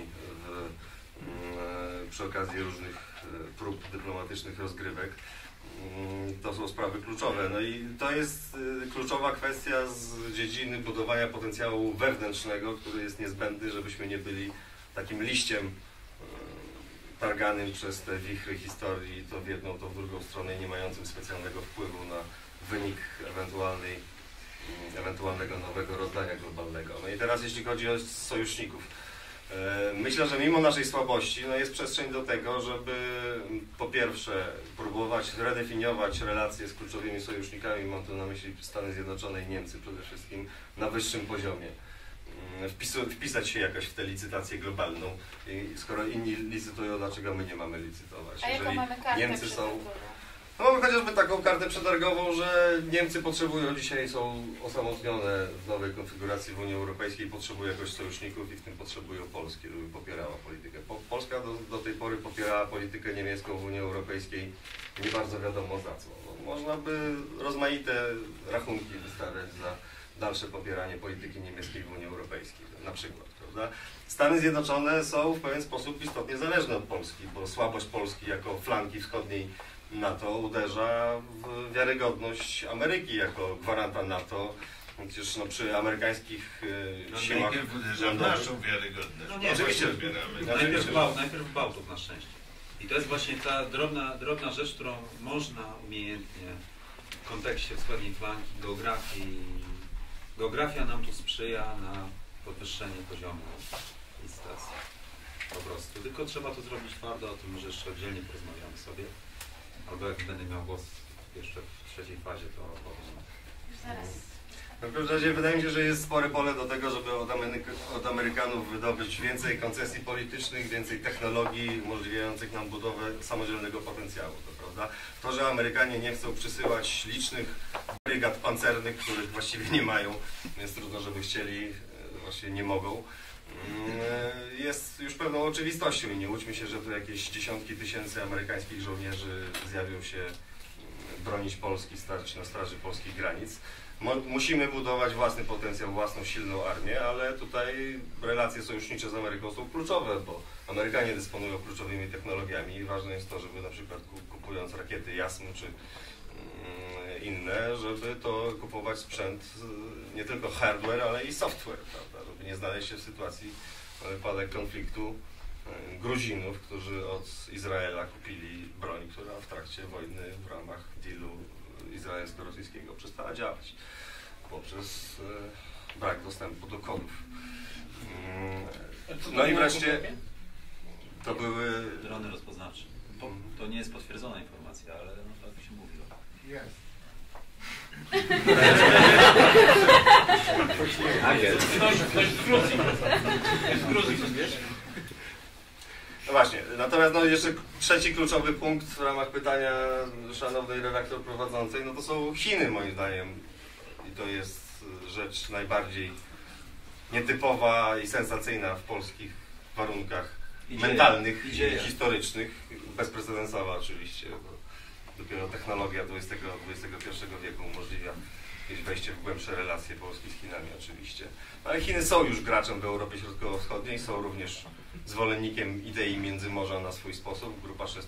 przy okazji różnych prób dyplomatycznych rozgrywek. To są sprawy kluczowe. No i to jest kluczowa kwestia z dziedziny budowania potencjału wewnętrznego, który jest niezbędny, żebyśmy nie byli takim liściem targanym przez te wichry historii, to w jedną, to w drugą stronę, nie mającym specjalnego wpływu na wynik ewentualnego nowego rozdania globalnego. No i teraz jeśli chodzi o sojuszników. Myślę, że mimo naszej słabości jest przestrzeń do tego, żeby po pierwsze próbować redefiniować relacje z kluczowymi sojusznikami, mam tu na myśli Stany Zjednoczone i Niemcy przede wszystkim, na wyższym poziomie. Wpisać się jakoś w tę licytację globalną. I skoro inni licytują, dlaczego my nie mamy licytować? A jaką mamy kartę Niemcy są... No mamy chociażby taką kartę przetargową, że Niemcy potrzebują, dzisiaj są osamotnione w nowej konfiguracji w Unii Europejskiej, potrzebują jakoś sojuszników i w tym potrzebują Polski, żeby popierała politykę. Polska do tej pory popierała politykę niemiecką w Unii Europejskiej, nie bardzo wiadomo za co. No, można by rozmaite rachunki wystawiać za dalsze popieranie polityki niemieckiej w Unii Europejskiej, na przykład, prawda? Stany Zjednoczone są w pewien sposób istotnie zależne od Polski, bo słabość Polski jako flanki wschodniej NATO uderza w wiarygodność Ameryki jako gwaranta NATO Przecież no, przy amerykańskich siłach najpierw uderza w naszą wiarygodność. No nie, oczywiście. Najpierw Bałtów na szczęście. I to jest właśnie ta drobna rzecz, którą można umiejętnie w kontekście wschodniej flanki, geografii. Geografia nam tu sprzyja na podwyższenie poziomu licytacji. Po prostu. Tylko trzeba to zrobić twardo, o tym może jeszcze oddzielnie porozmawiamy sobie. Albo jak będę miał głos jeszcze w trzeciej fazie, to opowiem. Już zaraz. W każdym razie wydaje mi się, że jest spore pole do tego, żeby od Amerykanów wydobyć więcej koncesji politycznych, więcej technologii umożliwiających nam budowę samodzielnego potencjału, to prawda? To, że Amerykanie nie chcą przysyłać licznych brygad pancernych, których właściwie nie mają, więc trudno, żeby chcieli, właśnie nie mogą, jest już pewną oczywistością i nie łudźmy się, że tu jakieś dziesiątki tysięcy amerykańskich żołnierzy zjawią się bronić Polski, stać na straży polskich granic. Musimy budować własny potencjał, własną silną armię, ale tutaj relacje sojusznicze z Ameryką są kluczowe, bo Amerykanie dysponują kluczowymi technologiami i ważne jest to, żeby na przykład kupując rakiety JASM czy inne, żeby to kupować sprzęt, nie tylko hardware, ale i software, prawda? Żeby nie znaleźć się w sytuacji na wypadek konfliktu Gruzinów, którzy od Izraela kupili broń, która w trakcie wojny w ramach dealu izraelsko-rosyjskiego przestała działać poprzez brak dostępu do kodów. No i wreszcie to były drony rozpoznawcze. To nie jest potwierdzona informacja, ale no tak się mówiło. Jest. No właśnie, natomiast no jeszcze trzeci kluczowy punkt w ramach pytania szanownej redaktor prowadzącej, no to są Chiny moim zdaniem i to jest rzecz najbardziej nietypowa i sensacyjna w polskich warunkach mentalnych i historycznych, bezprecedensowa oczywiście, bo dopiero technologia XXI wieku umożliwia jakieś wejście w głębsze relacje Polski z Chinami oczywiście. Ale Chiny są już graczem w Europie Środkowo-Wschodniej, są również zwolennikiem idei Międzymorza na swój sposób. Grupa 16+1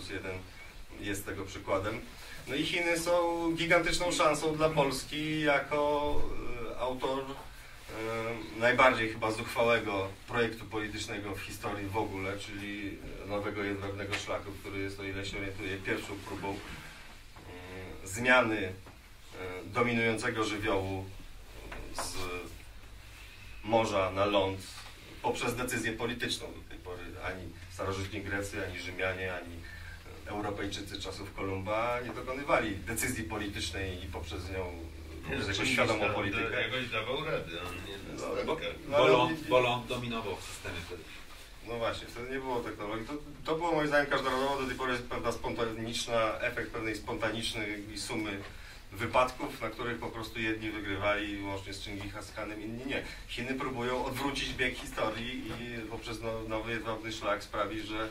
jest tego przykładem. No i Chiny są gigantyczną szansą dla Polski jako autor najbardziej chyba zuchwałego projektu politycznego w historii w ogóle, czyli nowego jedwabnego szlaku, który jest, o ile się orientuję, pierwszą próbą zmiany dominującego żywiołu z morza na ląd poprzez decyzję polityczną. Do tej pory ani starożytni Grecy, ani Rzymianie, ani Europejczycy czasów Kolumba nie dokonywali decyzji politycznej i poprzez nią jakąś świadomą politykę. Jakoś dawał radę, on nie bo ląd dominował w systemie wtedy. No właśnie, wtedy nie było technologii. To było moim zdaniem każdorazowo, do tej pory jest pewna spontaniczna, efekt pewnej spontanicznej sumy wypadków, na których po prostu jedni wygrywali łącznie z Chingis Khanem, inni nie. Chiny próbują odwrócić bieg historii i poprzez nowy jedwabny szlak sprawić, że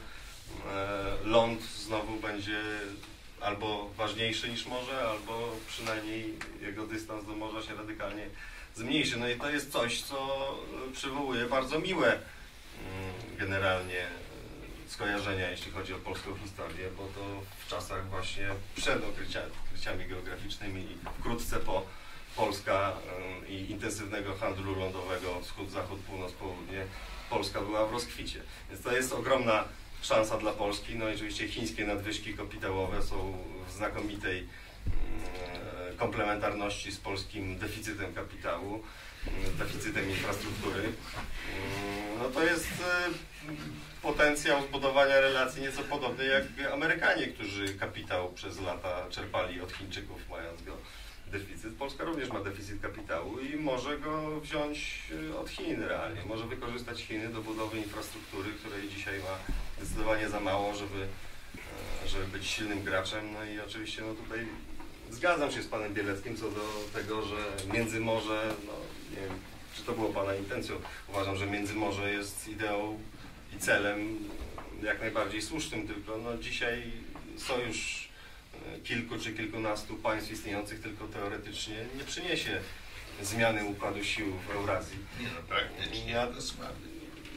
ląd znowu będzie albo ważniejszy niż morze, albo przynajmniej jego dystans do morza się radykalnie zmniejszy. No i to jest coś, co przywołuje bardzo miłe generalnie skojarzenia, jeśli chodzi o polską historię, bo to w czasach właśnie przed odkryciami geograficznymi i wkrótce po Polska i intensywnego handlu lądowego wschód-zachód, północ-południe, Polska była w rozkwicie. Więc to jest ogromna szansa dla Polski. No i oczywiście chińskie nadwyżki kapitałowe są w znakomitej komplementarności z polskim deficytem kapitału, deficytem infrastruktury. No to jest potencjał zbudowania relacji nieco podobny jak Amerykanie, którzy kapitał przez lata czerpali od Chińczyków, mając go deficyt. Polska również ma deficyt kapitału i może go wziąć od Chin realnie. Może wykorzystać Chiny do budowy infrastruktury, której dzisiaj ma zdecydowanie za mało, żeby być silnym graczem. No i oczywiście no tutaj zgadzam się z panem Bieleckim co do tego, że Międzymorze, no nie wiem, czy to było pana intencją. Uważam, że Międzymorze jest ideą i celem jak najbardziej słusznym, tylko no dzisiaj sojusz kilku czy kilkunastu państw istniejących tylko teoretycznie nie przyniesie zmiany układu sił w Eurazji. Nie no, praktycznie to słaby.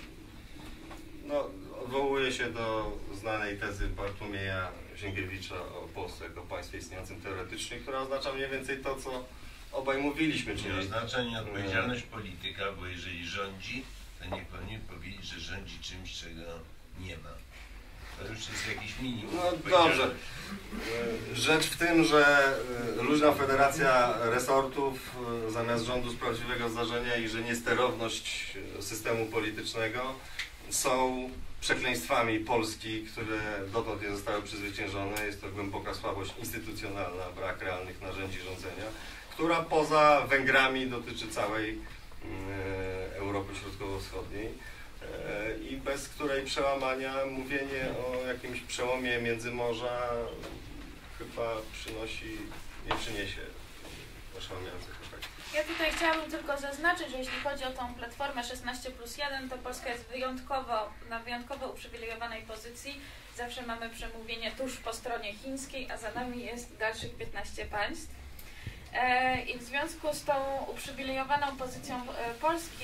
No, odwołuję się do znanej tezy Bartłomieja Sienkiewicza o Polsce jako państwie istniejącym teoretycznie, która oznacza mniej więcej to, co obaj mówiliśmy, Czyli czyli oznacza nieodpowiedzialność polityka, bo jeżeli rządzi, to nie powinien powiedzieć, że rządzi czymś, czego nie ma. To już jest jakiś minimum. No dobrze. Rzecz w tym, że luźna federacja resortów zamiast rządu z prawdziwego zdarzenia i że niesterowność systemu politycznego są przekleństwami Polski, które dotąd nie zostały przezwyciężone. Jest to głęboka słabość instytucjonalna, brak realnych narzędzi rządzenia, która poza Węgrami dotyczy całej Europy Środkowo-Wschodniej i bez której przełamania mówienie o jakimś przełomie Międzymorza chyba nie przyniesie oszałamiających efektów. Ja tutaj chciałabym tylko zaznaczyć, że jeśli chodzi o tą platformę 16+1, to Polska jest na wyjątkowo uprzywilejowanej pozycji. Zawsze mamy przemówienie tuż po stronie chińskiej, a za nami jest dalszych 15 państw. I w związku z tą uprzywilejowaną pozycją Polski...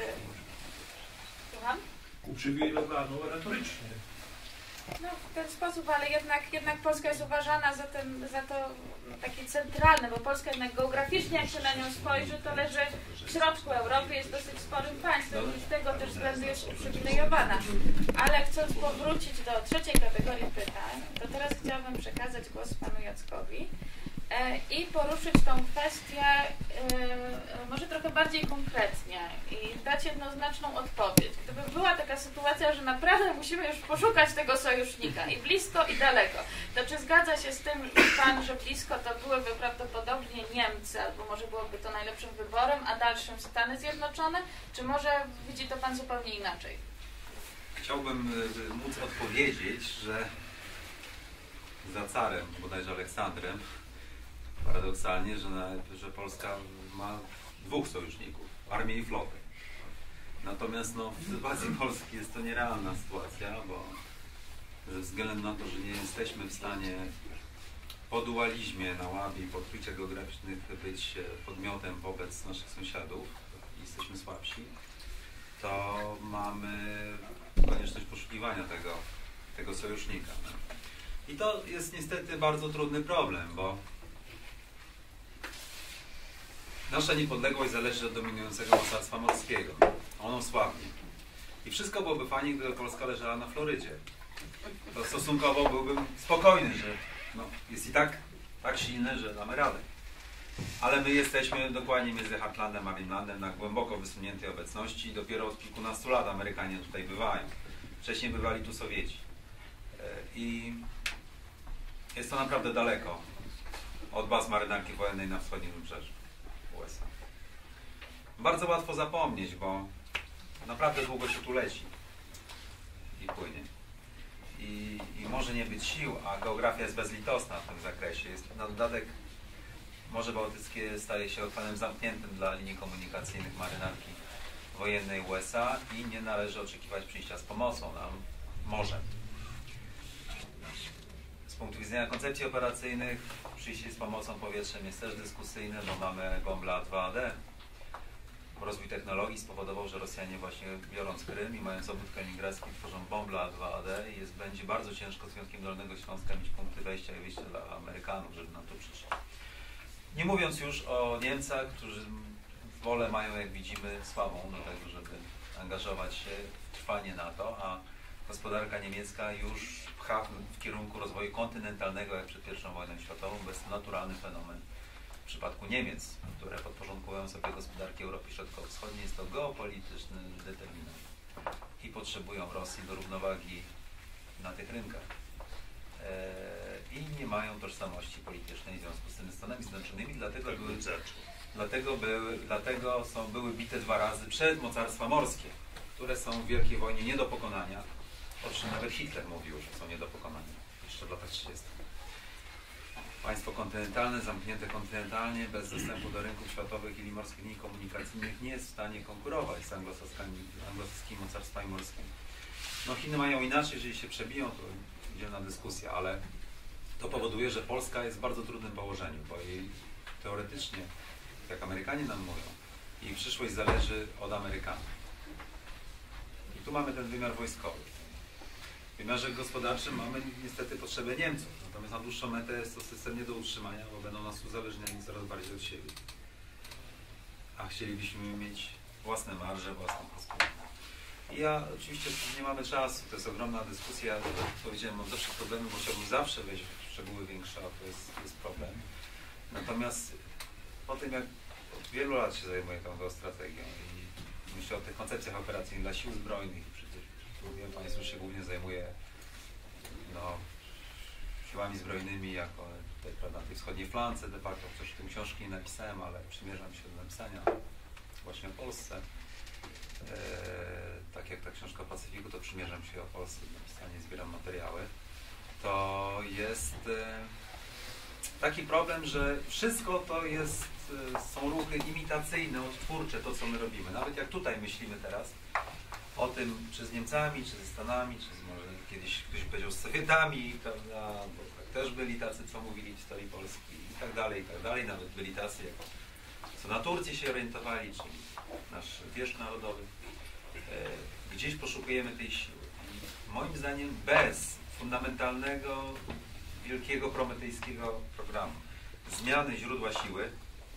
Słucham? Uprzywilejowaną retorycznie. No w ten sposób, ale jednak Polska jest uważana za to takie centralne, bo Polska jednak geograficznie, jak się na nią spojrzy, to leży w środku Europy, jest dosyć sporym państwem i z tego też względu jest uprzywilejowana. Ale chcąc powrócić do trzeciej kategorii pytań, to teraz chciałabym przekazać głos panu Jackowi i poruszyć tą kwestię może trochę bardziej konkretnie i dać jednoznaczną odpowiedź. Gdyby była taka sytuacja, że naprawdę musimy już poszukać tego sojusznika i blisko i daleko, to czy zgadza się z tym pan, że blisko to byłyby prawdopodobnie Niemcy, albo może byłoby to najlepszym wyborem, a dalszym Stany Zjednoczone, czy może widzi to pan zupełnie inaczej? Chciałbym móc odpowiedzieć, że za carem, bodajże Aleksandrem, paradoksalnie, że Polska ma dwóch sojuszników, armię i flotę. Natomiast no, w sytuacji Polski jest to nierealna sytuacja, bo ze względu na to, że nie jesteśmy w stanie po dualizmie na ławie i po trójkach geograficznych być podmiotem wobec naszych sąsiadów, jesteśmy słabsi, to mamy konieczność poszukiwania tego sojusznika. I to jest niestety bardzo trudny problem, bo nasza niepodległość zależy od dominującego mocarstwa morskiego. Ono słabnie. I wszystko byłoby fajnie, gdyby Polska leżała na Florydzie. To stosunkowo byłbym spokojny, że no, jest i tak silny, że damy radę. Ale my jesteśmy dokładnie między Heartlandem a Rhinelandem na głęboko wysuniętej obecności i dopiero od kilkunastu lat Amerykanie tutaj bywają. Wcześniej bywali tu Sowieci. I jest to naprawdę daleko od baz marynarki wojennej na wschodnim wybrzeżu USA. Bardzo łatwo zapomnieć, bo naprawdę długo się tu leci i płynie. I może nie być sił, a geografia jest bezlitosna w tym zakresie. Jest na dodatek Morze Bałtyckie staje się oknem zamkniętym dla linii komunikacyjnych marynarki wojennej USA i nie należy oczekiwać przyjścia z pomocą nam morzem. Z punktu widzenia koncepcji operacyjnych przyjście z pomocą powietrzem jest też dyskusyjne, bo mamy Bombla 2AD. Rozwój technologii spowodował, że Rosjanie właśnie biorąc Krym i mając obwód kaliningradzki tworzą Bombla 2AD i będzie bardzo ciężko Związkiem Dolnego Śląska mieć punkty wejścia i wyjścia dla Amerykanów, żeby nam tu przyszli. Nie mówiąc już o Niemcach, którzy wolę mają, jak widzimy, słabą do tego, żeby angażować się w trwanie NATO, a gospodarka niemiecka już pcha w kierunku rozwoju kontynentalnego, jak przed I wojną światową, bo jest to naturalny fenomen. W przypadku Niemiec, które podporządkują sobie gospodarki Europy Środkowo-Wschodniej, jest to geopolityczny determinant i potrzebują Rosji do równowagi na tych rynkach. I nie mają tożsamości politycznej w związku z tymi Stanami Zjednoczonymi, dlatego były bite 2 razy przez mocarstwa morskie, które są w Wielkiej Wojnie nie do pokonania, o czym nawet Hitler mówił, że są nie do pokonania, jeszcze w latach 30. Państwo kontynentalne, zamknięte kontynentalnie, bez dostępu do rynków światowych i morskich linii komunikacyjnych nie jest w stanie konkurować z anglosaskimi mocarstwami morskimi. No Chiny mają inaczej, jeżeli się przebiją, to idzie na dyskusję, ale to powoduje, że Polska jest w bardzo trudnym położeniu, bo jej teoretycznie, jak Amerykanie nam mówią, jej przyszłość zależy od Amerykanów. I tu mamy ten wymiar wojskowy. W wymiarze gospodarczym mamy niestety potrzebę Niemców, natomiast na dłuższą metę jest to system nie do utrzymania, bo będą nas uzależniali coraz bardziej od siebie. chcielibyśmy mieć własne marże, własne prospekty. I ja oczywiście nie mamy czasu, to jest ogromna dyskusja, powiedziałem, mam zawsze problemy, bo chciałbym zawsze wejść w szczegóły większe, a to jest problem. Natomiast po tym, jak od wielu lat się zajmuję tą geostrategią i myślę o tych koncepcjach operacyjnych dla sił zbrojnych, przecież wiem Państwu, się głównie zajmuję siłami zbrojnymi jako na tej wschodniej flance de facto, chociaż w tym książki nie napisałem, ale przymierzam się do napisania właśnie o Polsce. Tak jak ta książka o Pacyfiku, to przymierzam się o Polsce do napisania, zbieram materiały. To jest taki problem, że wszystko to są ruchy imitacyjne, odtwórcze, to co my robimy. Nawet jak tutaj myślimy teraz o tym, czy z Niemcami, czy ze Stanami, czy może kiedyś ktoś powiedział z Sowietami, prawda, bo też byli tacy, co mówili w historii Polski i tak dalej, nawet byli tacy, co na Turcji się orientowali, czyli nasz wierzch narodowy. Gdzieś poszukujemy tej siły. I moim zdaniem bez fundamentalnego, wielkiego prometejskiego programu zmiany źródła siły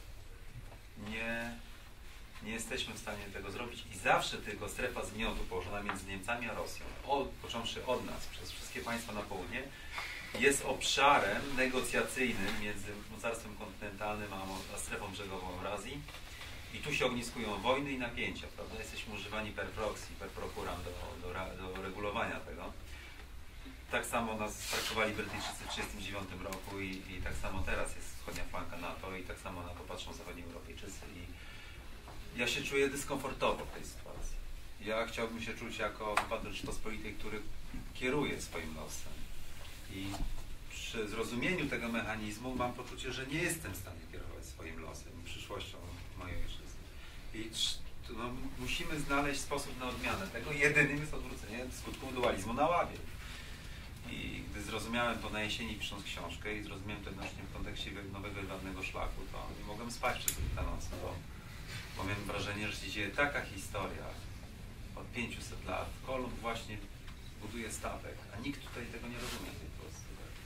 nie jesteśmy w stanie tego zrobić i zawsze tylko strefa zmiotu położona między Niemcami a Rosją, począwszy od nas, przez wszystkie państwa na południe, jest obszarem negocjacyjnym między mocarstwem kontynentalnym a strefą brzegową Eurazji i tu się ogniskują wojny i napięcia, prawda? Jesteśmy używani per proxy, per procuram do regulowania tego. Tak samo nas traktowali Brytyjczycy w 1939 roku i tak samo teraz jest wschodnia flanka NATO i tak samo na to patrzą zachodni Europejczycy i ja się czuję dyskomfortowo w tej sytuacji. Ja chciałbym się czuć jako obywatel Rzeczypospolitej, który kieruje swoim losem i przy zrozumieniu tego mechanizmu mam poczucie, że nie jestem w stanie kierować swoim losem i przyszłością mojej ojczyzny. I musimy znaleźć sposób na odmianę tego. Jedynym jest odwrócenie skutków dualizmu na ławie. I gdy zrozumiałem to na jesieni, pisząc książkę i zrozumiałem to właśnie w kontekście nowego jedwabnego szlaku, to nie mogłem spać przez tę noc, bo miałem wrażenie, że się dzieje taka historia od 500 lat. Kolumb właśnie buduje statek, a nikt tutaj tego nie rozumie po prostu.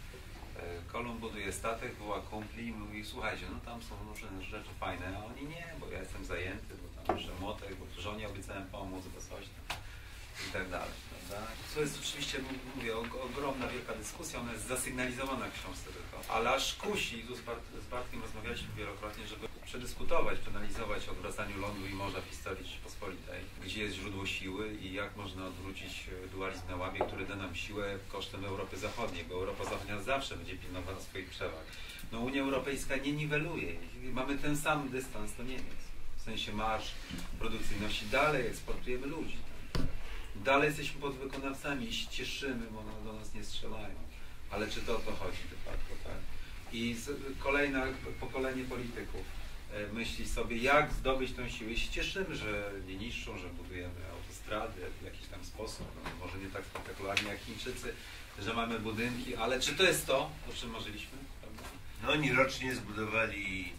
Kolumb buduje statek, woła kumpli i mówi, słuchajcie, no tam są różne rzeczy fajne, a oni nie, bo ja jestem zajęty, bo tam jeszcze młotek, bo żonie obiecałem pomóc, bo coś tam i tak dalej, prawda? To jest oczywiście, mówię, ogromna, wielka dyskusja, ona jest zasygnalizowana w książce tylko, ale aż kusi, tu z Bartkiem rozmawialiśmy wielokrotnie, żeby przedyskutować, przeanalizować o odwracaniu lądu i morza w historii Rzeczypospolitej, gdzie jest źródło siły i jak można odwrócić dualizm na ławie, który da nam siłę kosztem Europy Zachodniej, bo Europa Zachodnia zawsze będzie pilnowała swoich przewag. No Unia Europejska nie niweluje, mamy ten sam dystans do Niemiec, w sensie marż produkcyjności, dalej eksportujemy ludzi. Dalej jesteśmy podwykonawcami i się cieszymy, bo do nas nie strzelają. Ale czy to o to chodzi de facto, tak? I kolejne pokolenie polityków myśli sobie, jak zdobyć tę siłę. I się cieszymy, że nie niszczą, że budujemy autostrady w jakiś tam sposób. No, może nie tak spektakularnie jak Chińczycy, że mamy budynki, ale czy to jest to, o czym marzyliśmy? Prawda? No oni rocznie zbudowali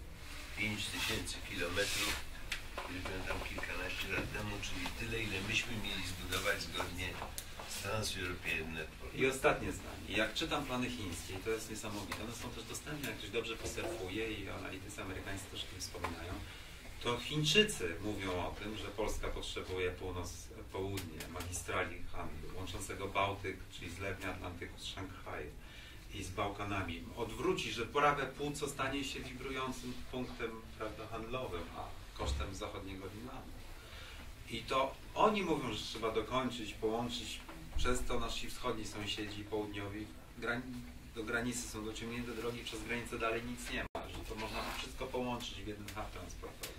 5000 kilometrów. Byłem tam kilkanaście lat temu, czyli tyle, ile myśmy mieli zbudować zgodnie z Trans-European Network. I ostatnie zdanie. Jak czytam plany chińskie, to jest niesamowite, one są też dostępne, jak ktoś dobrze posurfuje i analitycy amerykańscy też o tym wspominają, to Chińczycy mówią o tym, że Polska potrzebuje północ-południe magistrali handlu, łączącego Bałtyk, czyli zlewnie Atlantyku z Szanghaju i z Bałkanami. Odwróci, że prawe płuco stanie się wibrującym punktem, prawda, handlowym, a kosztem zachodniego Finlandu. I to oni mówią, że trzeba dokończyć, połączyć, przez to nasi wschodni sąsiedzi południowi do granicy są dociągnięte drogi, przez granicę dalej nic nie ma, że to można wszystko połączyć w jeden hub transportowy.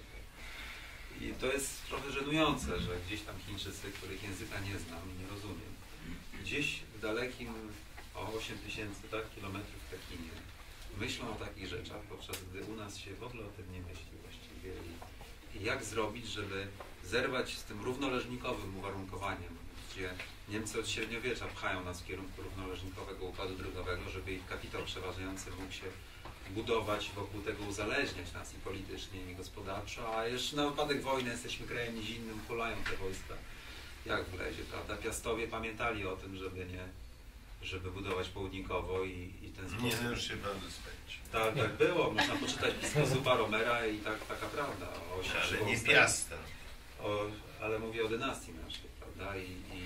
I to jest trochę żenujące, że gdzieś tam Chińczycy, których języka nie znam i nie rozumiem, gdzieś w dalekim o 8000 kilometrów w Pekinie myślą o takich rzeczach, podczas gdy u nas się w ogóle o tym nie myśli właściwie. I jak zrobić, żeby zerwać z tym równoleżnikowym uwarunkowaniem, gdzie Niemcy od średniowiecza pchają nas w kierunku równoleżnikowego układu drogowego, żeby ich kapitał przeważający mógł się budować wokół tego, uzależniać nas i politycznie, i gospodarczo, a jeszcze na wypadek wojny jesteśmy krajem nizinnym, hulają te wojska jak wlezie, prawda? Piastowie pamiętali o tym, żeby budować południkowo i ten sposób. Nie, już się bardzo spędzi. Tak było. Można poczytać pismo Zuba Romera i taka prawda. O właśnie ale nie Piasta. Ale mówię o dynastii naszej, prawda?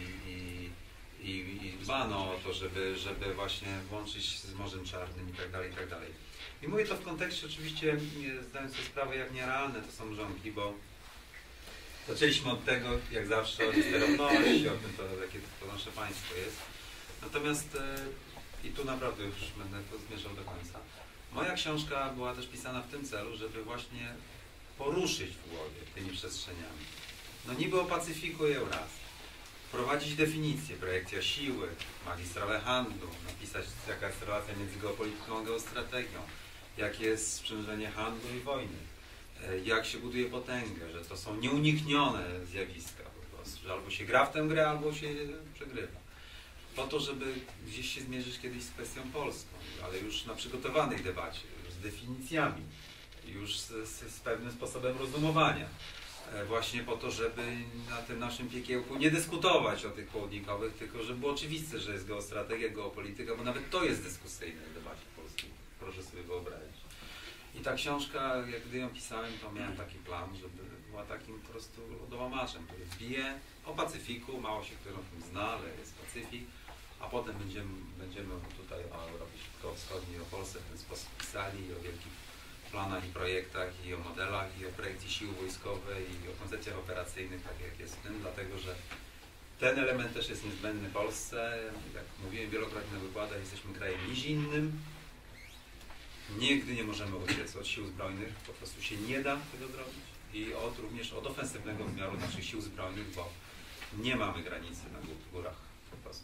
I dbano o to, żeby właśnie włączyć z Morzem Czarnym i tak dalej, i tak dalej. I mówię to w kontekście oczywiście, zdając sobie sprawę, jak nierealne to są mrzonki, bo zaczęliśmy od tego, jak zawsze, o sterowności, o tym, jakie to nasze państwo jest. Natomiast, i tu naprawdę już będę to zmierzał do końca, moja książka była też pisana w tym celu, żeby właśnie poruszyć w głowie tymi przestrzeniami. No niby o Pacyfiku i Eurazji. Wprowadzić definicję, projekcja siły, magistrale handlu, napisać jaka jest relacja między geopolityką a geostrategią, jakie jest sprzężenie handlu i wojny, jak się buduje potęgę, że to są nieuniknione zjawiska po prostu, że albo się gra w tę grę, albo się przegrywa. Po to, żeby gdzieś się zmierzyć kiedyś z kwestią polską, ale już na przygotowanej debacie, już z definicjami, już z pewnym sposobem rozumowania. Właśnie po to, żeby na tym naszym piekiełku nie dyskutować o tych południkowych, tylko żeby było oczywiste, że jest geostrategia, geopolityka, bo nawet to jest dyskusyjne w debacie polskiej. Proszę sobie wyobrazić. I ta książka, jak gdy ją pisałem, to miałem taki plan, żeby była takim po prostu lodołamaczem, który wbije o Pacyfiku, mało się kto o tym zna, ale jest Pacyfik, a potem będziemy tutaj o Europie Środkowo-Wschodniej, o Polsce w ten sposób pisali i o wielkich planach i projektach, i o modelach, i o projekcji sił wojskowej, i o koncepcjach operacyjnych, tak jak jest w tym, dlatego że ten element też jest niezbędny Polsce. Jak mówiłem wielokrotnie na wykładach, jesteśmy krajem nizinnym. Nigdy nie możemy uciec od sił zbrojnych, po prostu się nie da tego zrobić. I również od ofensywnego wymiaru naszych sił zbrojnych, bo nie mamy granicy na górach po prostu.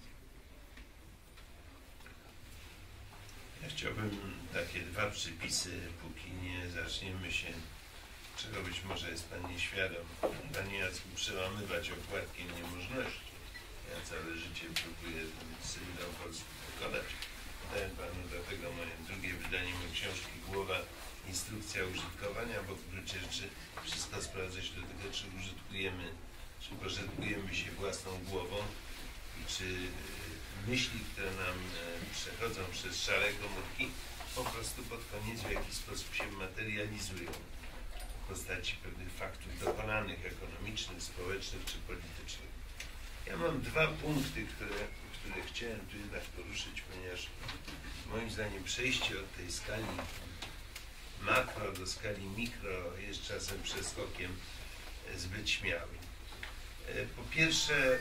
Ja chciałbym takie dwa przypisy, póki nie zaczniemy się, czego być może jest Pan nieświadom. Panie Jacku, przełamywać okładkiem niemożności. Ja całe życie próbuję syndrom Polski pokonać. Dałem Panu dlatego moje drugie wydanie mojej książki Głowa, instrukcja użytkowania, bo w gruncie rzeczy wszystko sprawdza się do tego, czy pożytkujemy się własną głową i czy myśli, które nam przechodzą przez szare komórki, po prostu pod koniec w jakiś sposób się materializują w postaci pewnych faktów dokonanych, ekonomicznych, społecznych czy politycznych. Ja mam dwa punkty, które chciałem tu jednak poruszyć, ponieważ moim zdaniem przejście od tej skali makro do skali mikro jest czasem przeskokiem zbyt śmiałym. Po pierwsze,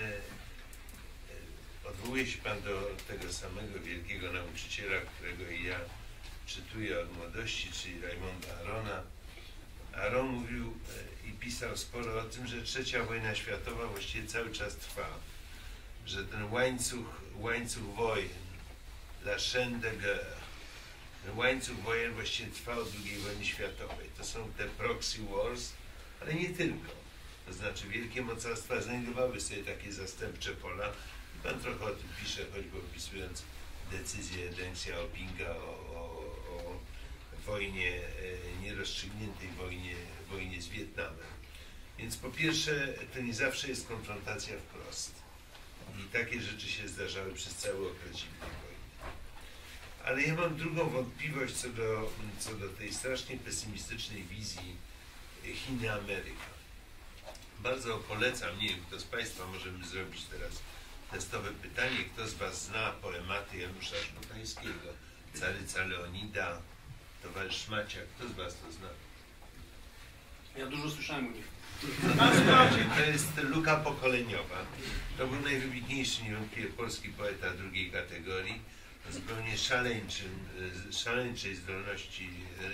odwołuje się Pan do tego samego wielkiego nauczyciela, którego i ja czytuję od młodości, czyli Raymonda Arona. Aron mówił i pisał sporo o tym, że trzecia wojna światowa właściwie cały czas trwa. Że ten łańcuch wojen, la chaîne de guerre, ten łańcuch wojen właściwie trwa od II wojny światowej. To są te proxy wars, ale nie tylko. To znaczy wielkie mocarstwa znajdowały sobie takie zastępcze pola. Pan trochę o tym pisze, choćby opisując decyzję Deng Xiaopinga o wojnie, nierozstrzygniętej wojnie z Wietnamem. Więc po pierwsze, to nie zawsze jest konfrontacja wprost. I takie rzeczy się zdarzały przez cały okres zimnej wojny. Ale ja mam drugą wątpliwość co do tej strasznie pesymistycznej wizji Chiny-Ameryka. Bardzo polecam, nie wiem, kto z Państwa, możemy zrobić teraz testowe pytanie, kto z Was zna poematy Janusza Szpotańskiego, Caryca Leonida, Towarzysz Szmacia, kto z Was to zna? Ja dużo słyszałem o nich. To jest luka pokoleniowa. To był najwybitniejszy niewątpliwie polski poeta drugiej kategorii, o zupełnie szaleńczej zdolności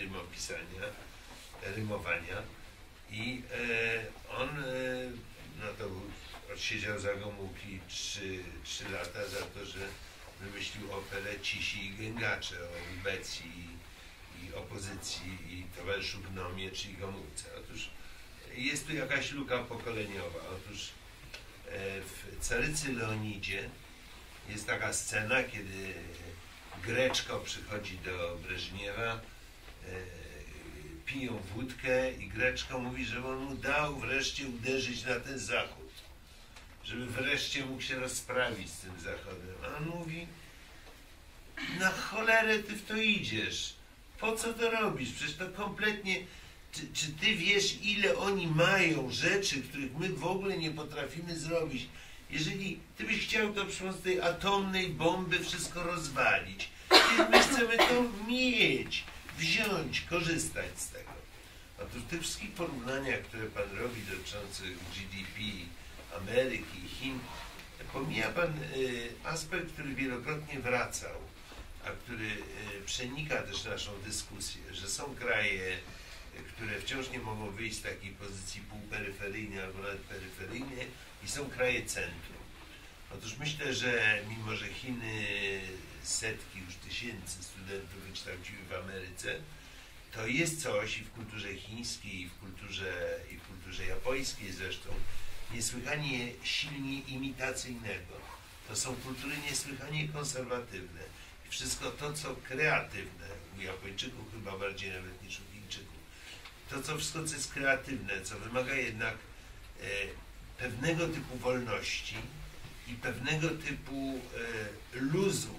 rymowania. I on no to odsiedział za Gomułki 3 lata za to, że wymyślił operę Cisi i Gęgacze o ubecji i opozycji i towarzyszu Gnomie, czyli Gomułce. Otóż jest tu jakaś luka pokoleniowa. Otóż w Carycy Leonidzie jest taka scena, kiedy Greczko przychodzi do Breżniewa, piją wódkę i Greczko mówi, że on mu dał wreszcie uderzyć na ten zachód, żeby wreszcie mógł się rozprawić z tym zachodem. A on mówi, na cholerę ty w to idziesz, po co to robisz, przecież to kompletnie Czy ty wiesz, ile oni mają rzeczy, których my w ogóle nie potrafimy zrobić? Jeżeli ty byś chciał to przy pomocy tej atomnej bomby wszystko rozwalić, my chcemy to mieć, wziąć, korzystać z tego. Otóż w tych wszystkich porównaniach, które pan robi dotyczących GDP Ameryki i Chin, pomija pan aspekt, który wielokrotnie wracał, a który przenika też naszą dyskusję, że są kraje, które wciąż nie mogą wyjść z takiej pozycji półperyferyjnej albo nawet peryferyjnej i są kraje centrum. Otóż myślę, że mimo, że Chiny setki już tysięcy studentów wykształciły w Ameryce, to jest coś i w kulturze chińskiej, i w kulturze japońskiej zresztą, niesłychanie silnie imitacyjnego. To są kultury niesłychanie konserwatywne. I wszystko to, co kreatywne, u Japończyków chyba bardziej nawet niż u Chińczyków, to co wszystko, co jest kreatywne, co wymaga jednak pewnego typu wolności i pewnego typu luzu,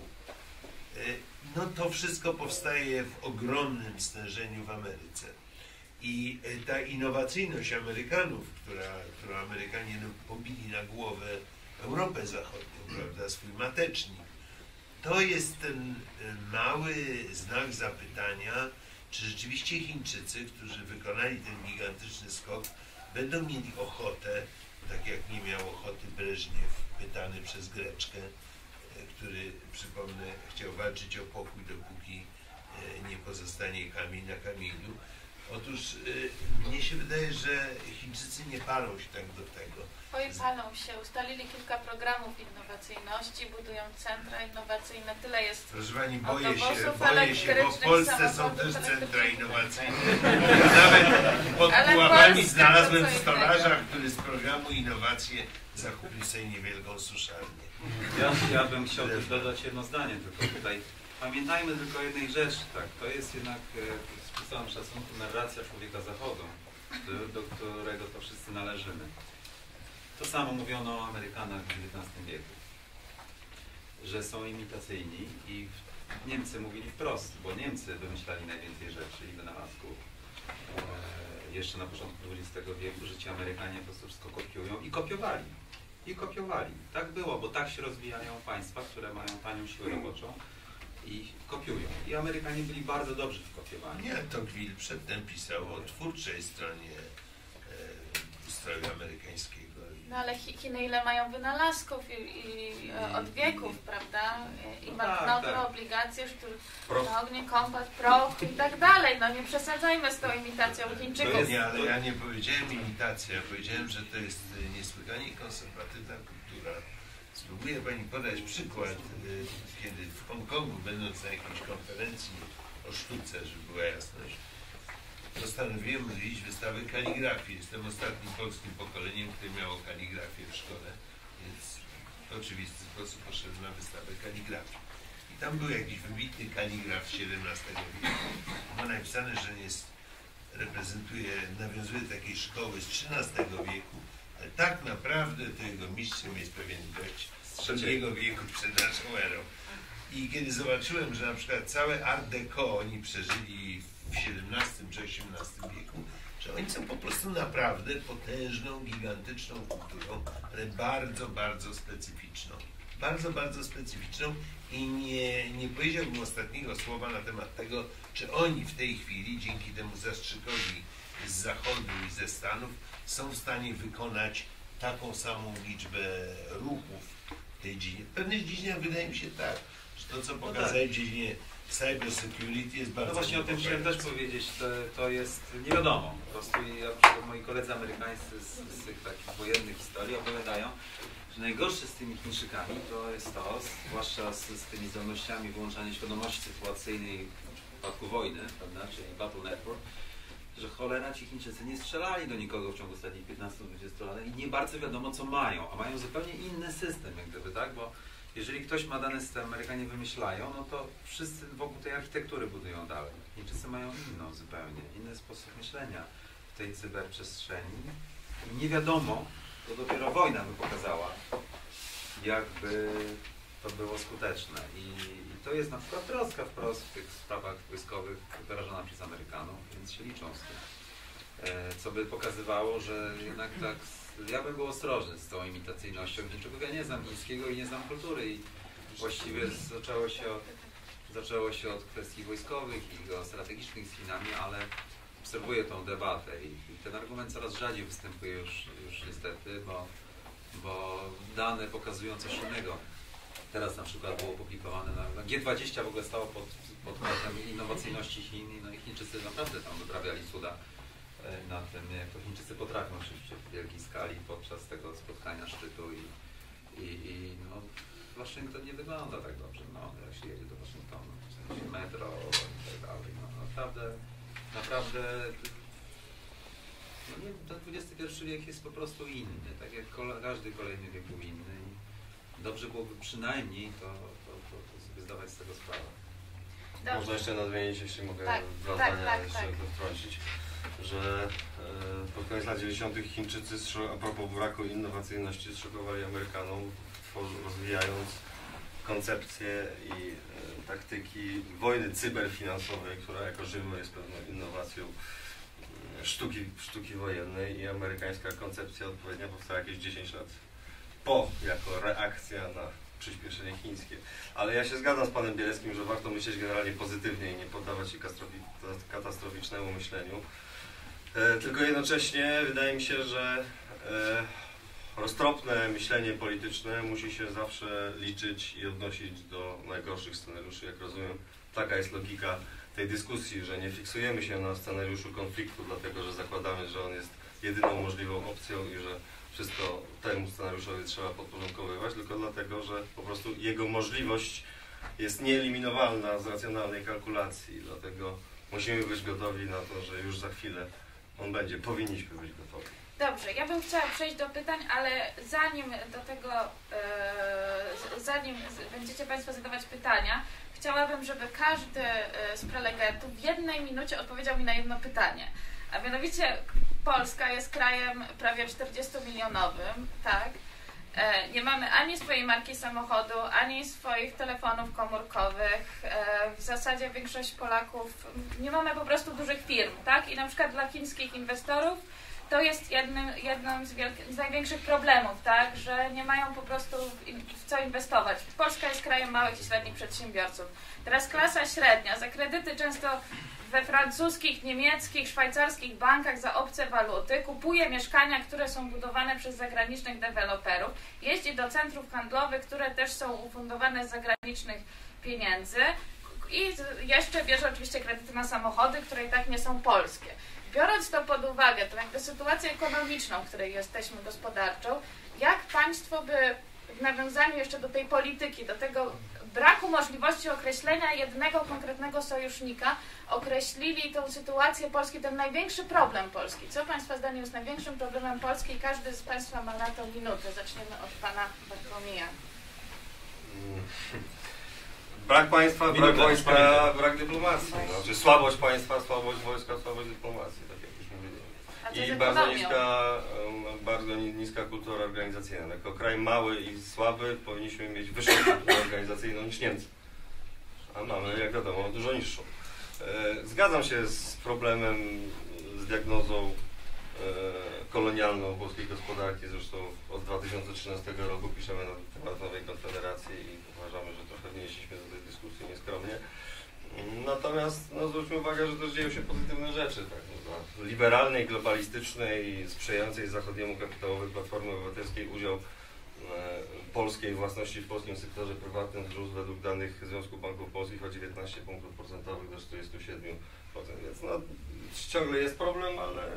no to wszystko powstaje w ogromnym stężeniu w Ameryce. I ta innowacyjność Amerykanów, którą Amerykanie pobili na głowę Europę Zachodnią, prawda, swój matecznik, to jest ten mały znak zapytania, czy rzeczywiście Chińczycy, którzy wykonali ten gigantyczny skok, będą mieli ochotę, tak jak nie miał ochoty Breżniew, pytany przez Greczkę, który, przypomnę, chciał walczyć o pokój, dopóki nie pozostanie kamień na kamieniu. Otóż mnie się wydaje, że Chińczycy nie palą się tak do tego. Oj, palą się. Ustalili kilka programów innowacyjności, budują centra innowacyjne. Tyle jest. Proszę pani, boję się, bo w w Polsce są też centra innowacyjne. Nawet pod pułapami znalazłem stolarza, który z programu innowacje zakupił sobie niewielką suszarnię. Ja bym chciał też dodać jedno zdanie, tylko tutaj pamiętajmy tylko o jednej rzeczy, tak, to jest jednak z całym szacunkiem narracja człowieka Zachodu, do którego to wszyscy należymy. To samo mówiono o Amerykanach w XIX wieku, że są imitacyjni i Niemcy mówili wprost, bo Niemcy wymyślali najwięcej rzeczy i wynalazków. Jeszcze na początku XX wieku, że ci Amerykanie po prostu wszystko kopiują i kopiowali. I kopiowali. Tak było, bo tak się rozwijają państwa, które mają tanią siłę roboczą i kopiują. I Amerykanie byli bardzo dobrzy w kopiowaniu. Nie, Tocqueville przedtem pisał o twórczej stronie ustroju amerykańskiego. No ale Chiny ile mają wynalazków i od wieków, prawda? I banknoty, tak. Obligacje, ognie, kompas, proch i tak dalej. No nie przesadzajmy z tą imitacją Chińczyków. Nie, ale ja nie powiedziałem imitacja, ja powiedziałem, że to jest niesłychanie konserwatywna kultura. Spróbuję pani podać przykład, kiedy w Hongkongu, będąc na jakiejś konferencji o sztuce, żeby była jasność, postanowiłem odwiedzić wystawę kaligrafii. Jestem ostatnim polskim pokoleniem, które miało kaligrafię w szkole, więc w oczywisty sposób poszedłem na wystawę kaligrafii. I tam był jakiś wybitny kaligraf XVII wieku. Ma napisane, że nawiązuje do takiej szkoły z XIII wieku, ale tak naprawdę to jego mistrzem jest pewien gość z III wieku przed naszą erą. I kiedy zobaczyłem, że na przykład całe Art Deco oni przeżyli w XVII czy XVIII wieku, że oni są po prostu naprawdę potężną, gigantyczną kulturą, ale bardzo, bardzo specyficzną. Bardzo, bardzo specyficzną i nie powiedziałbym ostatniego słowa na temat tego, czy oni w tej chwili, dzięki temu zastrzykowi z Zachodu i ze Stanów, są w stanie wykonać taką samą liczbę ruchów w tej dziedzinie. W pewnych dziedzinach wydaje mi się tak, że to, co pokazali w dziedzinie cybersecurity jest bardzo... No właśnie o tym chciałem też powiedzieć, to jest nie wiadomo. Po prostu moi koledzy amerykańscy z tych takich wojennych historii opowiadają, że najgorsze z tymi Chińczykami to jest to, zwłaszcza z tymi zdolnościami wyłączania świadomości sytuacyjnej w przypadku wojny, prawda, czyli Battle Network, że cholera ci Chińczycy nie strzelali do nikogo w ciągu ostatnich 15-20 lat i nie bardzo wiadomo co mają, a mają zupełnie inny system, jak gdyby, tak, bo jeżeli ktoś ma dany system, Amerykanie wymyślają, no to wszyscy wokół tej architektury budują dalej. Chińczycy mają inną zupełnie, inny sposób myślenia w tej cyberprzestrzeni. I nie wiadomo, to dopiero wojna by pokazała, jakby to było skuteczne. I to jest na przykład troska wprost w tych sprawach wojskowych wyrażona przez Amerykanów, więc się liczą z tym. co by pokazywało, że jednak tak, ja bym był ostrożny z tą imitacyjnością niczego. Ja nie znam chińskiego i nie znam kultury i właściwie zaczęło się od kwestii wojskowych i geostrategicznych z Chinami, ale obserwuję tą debatę i ten argument coraz rzadziej występuje już niestety, bo dane pokazują coś innego. Teraz na przykład było opublikowane na G20 w ogóle stało pod kątem innowacyjności Chin i no i Chińczycy naprawdę tam wyprawiali cuda na tym, jak to Chińczycy potrafią oczywiście w wielkiej skali podczas tego spotkania szczytu i no, Waszyngton nie wygląda tak dobrze, no jak się jedzie do Waszyngtonu, w sensie metro i tak dalej, no naprawdę no nie, ten XXI wiek jest po prostu inny, tak jak każdy kolejny wiek był inny i dobrze byłoby przynajmniej to sobie zdawać z tego sprawę. Dobrze. Można jeszcze nadmienić, jeśli mogę dwa tak, zdania jeszcze wtrącić, że pod koniec lat 90. Chińczycy, a propos braku innowacyjności, zszokowali Amerykanom, rozwijając koncepcje i taktyki wojny cyberfinansowej, która jako żywo jest pewną innowacją sztuki wojennej i amerykańska koncepcja odpowiednia powstała jakieś 10 lat jako reakcja na przyspieszenie chińskie. Ale ja się zgadzam z panem Bieleckim, że warto myśleć generalnie pozytywnie i nie poddawać się katastroficznemu myśleniu. Tylko jednocześnie wydaje mi się, że roztropne myślenie polityczne musi się zawsze liczyć i odnosić do najgorszych scenariuszy. Jak rozumiem, taka jest logika tej dyskusji, że nie fiksujemy się na scenariuszu konfliktu, dlatego że zakładamy, że on jest jedyną możliwą opcją i że wszystko temu scenariuszowi trzeba podporządkowywać, tylko dlatego, że po prostu jego możliwość jest nieeliminowalna z racjonalnej kalkulacji. Dlatego musimy być gotowi na to, że już za chwilę on będzie. Powinniśmy być gotowi. Dobrze, ja bym chciała przejść do pytań, ale zanim będziecie Państwo zadawać pytania, chciałabym, żeby każdy z prelegentów w 1 minucie odpowiedział mi na jedno pytanie. A mianowicie Polska jest krajem prawie 40-milionowym, tak? Nie mamy ani swojej marki samochodu, ani swoich telefonów komórkowych. W zasadzie większość Polaków, nie mamy po prostu dużych firm, tak? I na przykład dla chińskich inwestorów to jest jednym z największych problemów, tak? Że nie mają po prostu w co inwestować. Polska jest krajem małych i średnich przedsiębiorców. Teraz klasa średnia za kredyty często we francuskich, niemieckich, szwajcarskich bankach za obce waluty, kupuje mieszkania, które są budowane przez zagranicznych deweloperów, jeździ do centrów handlowych, które też są ufundowane z zagranicznych pieniędzy i jeszcze bierze oczywiście kredyty na samochody, które i tak nie są polskie. Biorąc to pod uwagę, to jakby sytuację ekonomiczną, w której jesteśmy gospodarczą, jak państwo by w nawiązaniu jeszcze do tej polityki, do tego braku możliwości określenia jednego konkretnego sojusznika, określili tą sytuację Polski, ten największy problem Polski. Co Państwa zdaniem jest największym problemem Polski? Każdy z Państwa ma na to minutę. Zaczniemy od Pana Bartłomieja. Brak państwa, brak wojska, brak dyplomacji. Znaczy słabość państwa, słabość wojska, słabość dyplomacji, tak jak już mówiłem. I bardzo niska kultura organizacyjna. Jako kraj mały i słaby powinniśmy mieć wyższą kulturę organizacyjną niż Niemcy. A mamy, jak wiadomo, dużo niższą. Zgadzam się z problemem, z diagnozą kolonialną polskiej gospodarki. Zresztą od 2013 roku piszemy na temat nowej konfederacji i uważamy, że trochę wnieśliśmy do tej dyskusji nieskromnie. Natomiast zwróćmy uwagę, że też dzieją się pozytywne rzeczy. Tak? Dla liberalnej, globalistycznej, sprzyjającej zachodniemu kapitałowi Platformy Obywatelskiej udział polskiej własności w polskim sektorze prywatnym wzrósł według danych Związku Banków Polskich o 19 punktów procentowych do 47%. Więc ciągle jest problem,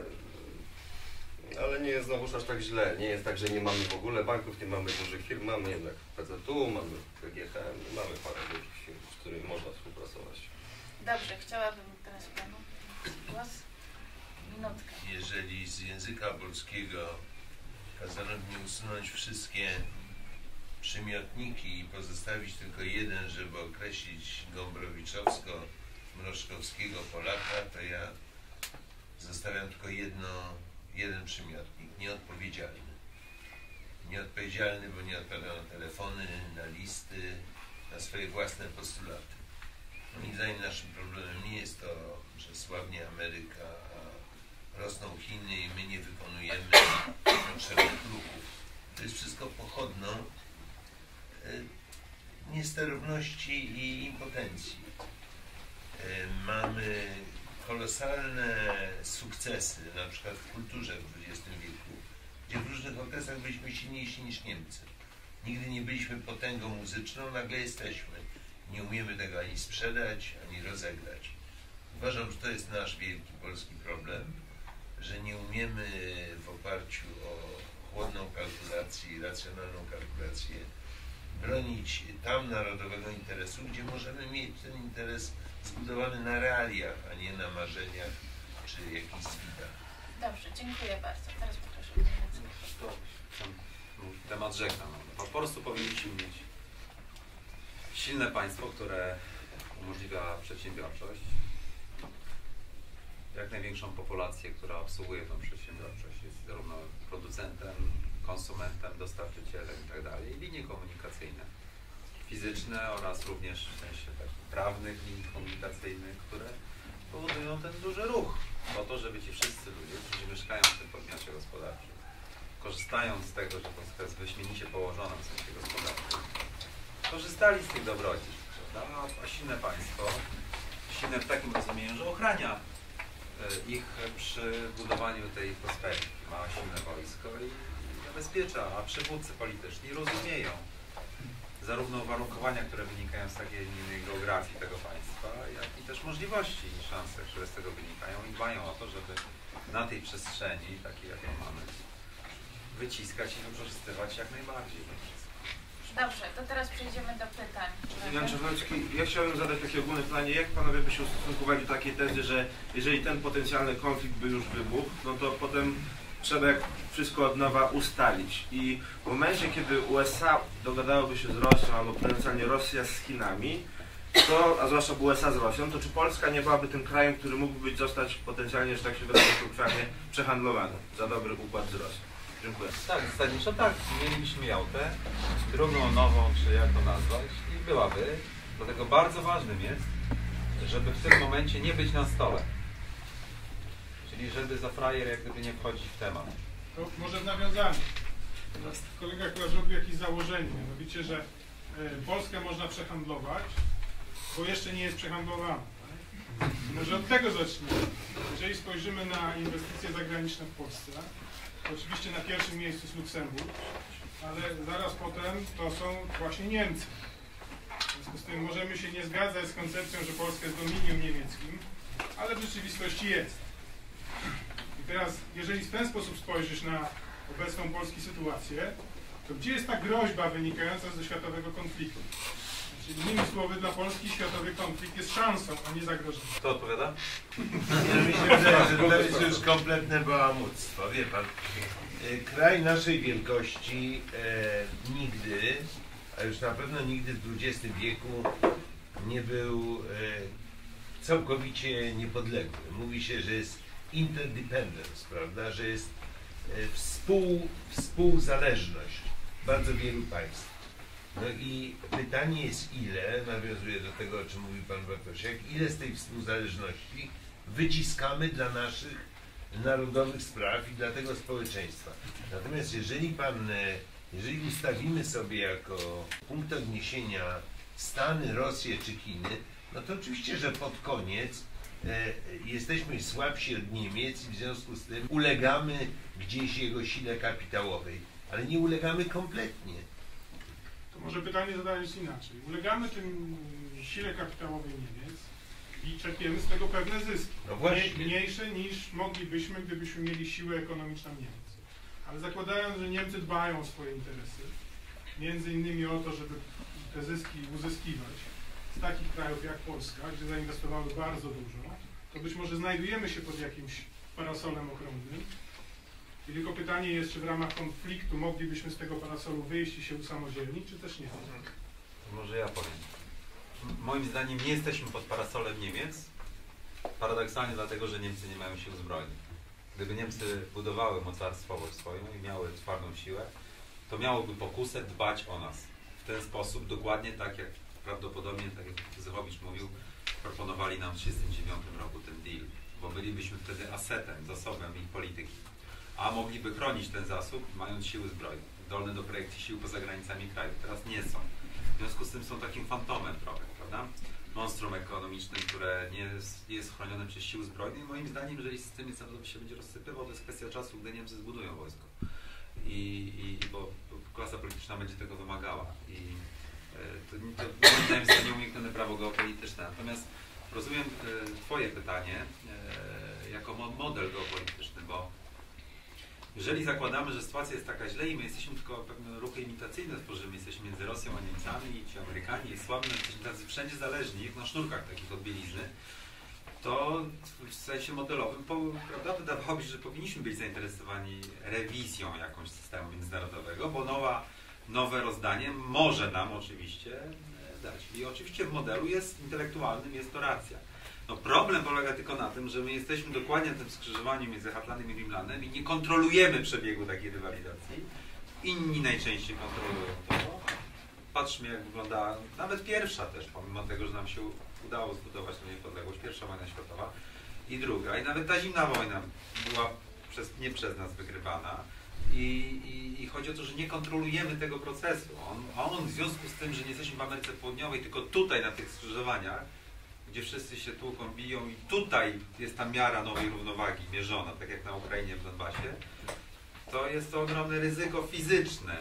ale nie jest znowuż aż tak źle. Nie jest tak, że nie mamy w ogóle banków, nie mamy dużych firm, mamy jednak PZU, mamy PGHM, mamy parę dużych firm, z którymi można współpracować. Dobrze, chciałabym teraz Panu głos. Minutkę. Jeżeli z języka polskiego kazano mi usunąć wszystkie przymiotniki i pozostawić tylko jeden, żeby określić Gombrowiczowsko-Mroczkowskiego Polaka, to ja zostawiam tylko jeden przymiotnik, nieodpowiedzialny. Nieodpowiedzialny, bo nie odpowiada na telefony, na listy, na swoje własne postulaty. Moim zdaniem naszym problemem nie jest to, że słabnie Ameryka, rosną Chiny i my nie wykonujemy potrzebnych ruchów. To jest wszystko pochodną niesterowności i impotencji. Mamy kolosalne sukcesy, na przykład w kulturze w XX wieku, gdzie w różnych okresach byliśmy silniejsi niż Niemcy. Nigdy nie byliśmy potęgą muzyczną, nagle jesteśmy. Nie umiemy tego ani sprzedać, ani rozegrać. Uważam, że to jest nasz wielki polski problem, że nie umiemy w oparciu o chłodną kalkulację i racjonalną kalkulację bronić tam narodowego interesu, gdzie możemy mieć ten interes zbudowany na realiach, a nie na marzeniach czy jakichś zwidach. Dobrze, dziękuję bardzo. Teraz poproszę. To temat żegnam. Po prostu powinniśmy mieć silne państwo, które umożliwia przedsiębiorczość, jak największą populację, która obsługuje tą przedsiębiorczość, jest zarówno producentem, konsumentem, dostarczycielem itd. Linie komunikacyjne, fizyczne oraz również w sensie takich prawnych linii komunikacyjnych, które powodują ten duży ruch po to, żeby ci wszyscy ludzie, którzy mieszkają w tym podmiocie gospodarczym, korzystając z tego, że Polska jest wyśmienicie położona w sensie gospodarczym, korzystali z tych dobrodziejstw, prawda? A silne państwo, silne w takim rozumieniu, że ochrania ich przy budowaniu tej prosperity, ma silne wojsko i zabezpiecza, a przywódcy polityczni rozumieją zarówno uwarunkowania, które wynikają z takiej innej geografii tego państwa, jak i też możliwości i szanse, które z tego wynikają i dbają o to, żeby na tej przestrzeni, takiej jaką mamy, wyciskać i wykorzystywać jak najbardziej. Dobrze, to teraz przejdziemy do pytań. Jan Czarnecki, ja chciałbym zadać takie ogólne pytanie, jak panowie by się ustosunkowali do takiej tezy, że jeżeli ten potencjalny konflikt by już wybuchł, no to potem trzeba wszystko od nowa ustalić i w momencie, kiedy USA dogadałyby się z Rosją, albo potencjalnie Rosja z Chinami, to, a zwłaszcza USA z Rosją, to czy Polska nie byłaby tym krajem, który mógłby zostać potencjalnie, że tak się wyrażę kolokwialnie, przehandlowany za dobry układ z Rosją? Dziękuję. Tak, zasadniczo tak. Mielibyśmy Jałtę, drugą, nową, czy jak to nazwać, i byłaby. Dlatego bardzo ważnym jest, żeby w tym momencie nie być na stole. Czyli żeby za frajer jak gdyby nie wchodzić w temat. To może w nawiązaniu. Kolega chyba zrobił jakieś założenie, mianowicie, że Polskę można przehandlować, bo jeszcze nie jest przehandlowana. Może od tego zacznijmy. Jeżeli spojrzymy na inwestycje zagraniczne w Polsce, oczywiście na pierwszym miejscu jest Luksemburg, ale zaraz potem to są właśnie Niemcy. W związku z tym możemy się nie zgadzać z koncepcją, że Polska jest dominium niemieckim, ale w rzeczywistości jest. I teraz, jeżeli w ten sposób spojrzysz na obecną polską sytuację, to gdzie jest ta groźba wynikająca ze światowego konfliktu? Czyli innymi słowy, dla Polski światowy konflikt jest szansą, a nie zagrożeniem. Kto odpowiada? Ja mi się wydaje, że to jest już kompletne bałamuctwo. Wie pan, kraj naszej wielkości nigdy, a już na pewno nigdy w XX wieku nie był całkowicie niepodległy. Mówi się, że jest interdependence, prawda, że jest współzależność bardzo wielu państw. No i pytanie jest ile, nawiązuję do tego, o czym mówił pan Bartosiak, ile z tej współzależności wyciskamy dla naszych narodowych spraw i dla tego społeczeństwa. Natomiast jeżeli ustawimy sobie jako punkt odniesienia Stany, Rosję czy Chiny, no to oczywiście, że pod koniec jesteśmy słabsi od Niemiec i w związku z tym ulegamy gdzieś jego sile kapitałowej, ale nie ulegamy kompletnie. To może pytanie zadając inaczej. Ulegamy tym sile kapitałowej Niemiec i czerpiemy z tego pewne zyski. No właśnie. Mniejsze niż moglibyśmy, gdybyśmy mieli siłę ekonomiczną Niemiec. Ale zakładając, że Niemcy dbają o swoje interesy, między innymi o to, żeby te zyski uzyskiwać z takich krajów jak Polska, gdzie zainwestowały bardzo dużo, to być może znajdujemy się pod jakimś parasolem ochronnym. I tylko pytanie jest, czy w ramach konfliktu moglibyśmy z tego parasolu wyjść i się usamodzielnić, czy też nie? To może ja powiem. Moim zdaniem nie jesteśmy pod parasolem Niemiec, paradoksalnie dlatego, że Niemcy nie mają sił zbrojnych. Gdyby Niemcy budowały mocarstwo swoją i miały twardą siłę, to miałoby pokusę dbać o nas. W ten sposób, dokładnie tak jak prawdopodobnie, tak jak Zychowicz mówił, proponowali nam w 1939 roku ten deal. bo bylibyśmy wtedy asetem, zasobem ich polityki, a mogliby chronić ten zasób, mając siły zbrojne, zdolne do projekcji sił poza granicami kraju. Teraz nie są. W związku z tym są takim fantomem trochę, prawda? Monstrum ekonomicznym, które nie jest chronione przez siły zbrojne i moim zdaniem, jeżeli system się będzie rozsypywał, to jest kwestia czasu, gdy Niemcy zbudują wojsko. Bo klasa polityczna będzie tego wymagała. I to moim zdaniem jest to nieuniknione prawo geopolityczne. Natomiast rozumiem Twoje pytanie jako model geopolityczny, bo jeżeli zakładamy, że sytuacja jest taka źle i my jesteśmy tylko pewne ruchy imitacyjne tworzymy, jesteśmy między Rosją a Niemcami, ci Amerykanie jest słabym, jesteśmy tacy wszędzie zależni, jak na sznurkach takich od bielizny, to w sensie modelowym, prawda, wydawałoby się, że powinniśmy być zainteresowani rewizją jakąś systemu międzynarodowego, bo nowe rozdanie może nam oczywiście dać. I oczywiście w modelu intelektualnym jest to racja. No problem polega tylko na tym, że my jesteśmy dokładnie na tym skrzyżowaniu między Heartlandem i Dreamlandem i nie kontrolujemy przebiegu takiej rywalizacji. Inni najczęściej kontrolują to. Patrzmy, jak wygląda nawet pierwsza też, pomimo tego, że nam się udało zbudować tę niepodległość, pierwsza wojna światowa i druga. I nawet ta zimna wojna była nie przez nas wygrywana. I chodzi o to, że nie kontrolujemy tego procesu. On w związku z tym, że nie jesteśmy w Ameryce Południowej, tylko tutaj na tych skrzyżowaniach, gdzie wszyscy się tłuką, biją i tutaj jest ta miara nowej równowagi mierzona, tak jak na Ukrainie w Donbasie, to jest to ogromne ryzyko fizyczne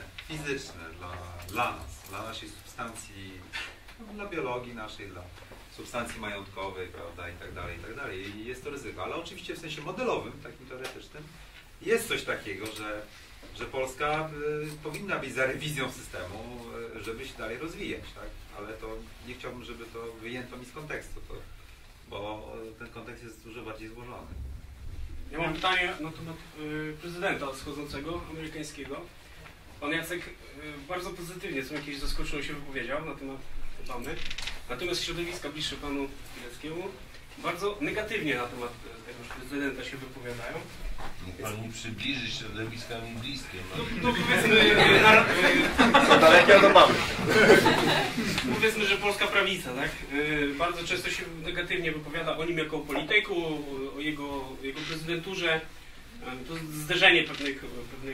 dla nas, dla naszej substancji, dla biologii naszej, dla substancji majątkowej, prawda, i tak dalej. I jest to ryzyko, ale oczywiście w sensie modelowym, takim teoretycznym, jest coś takiego, że Polska powinna być za rewizją systemu, żeby się dalej rozwijać, tak? Ale to nie chciałbym, żeby to wyjęto mi z kontekstu, bo ten kontekst jest dużo bardziej złożony. Ja mam pytanie na temat prezydenta schodzącego, amerykańskiego. Pan Jacek bardzo pozytywnie, co jakieś zaskoczyło, się wypowiedział na temat Obamy. Natomiast środowiska bliższe panu Pileckiemu bardzo negatywnie na temat tego prezydenta się wypowiadają. Pan mi przybliży środowiska mi bliskie. No powiedzmy, dalekie od Obamy. Powiedzmy, że polska prawica, tak? Bardzo często się negatywnie wypowiada o nim jako o polityku, o jego prezydenturze. To zderzenie pewnych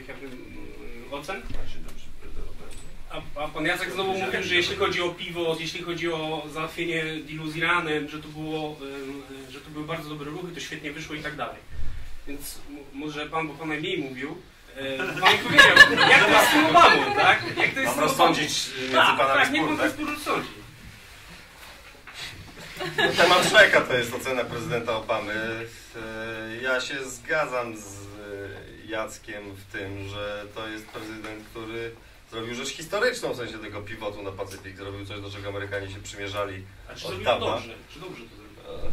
ocen. A pan Jacek znowu mówił, że jeśli chodzi o piwo, jeśli chodzi o załatwienie dealu z Iranem, że to były bardzo dobre ruchy, to świetnie wyszło i tak dalej. Więc może pan, bo pan najmniej mówił, pan powiedział, jak to jest z tym Obamą, tak? Jak to jest mam rozsądzić między panami tak, niech pan ten spór rozsądzi. Temat Szreka to jest ocena prezydenta Obamy. Ja się zgadzam z Jackiem w tym, że to jest prezydent, który zrobił rzecz historyczną w sensie tego pivotu na Pacyfik. Zrobił coś, do czego Amerykanie się przymierzali od dawna. Dobrze? Czy dobrze to zrobił?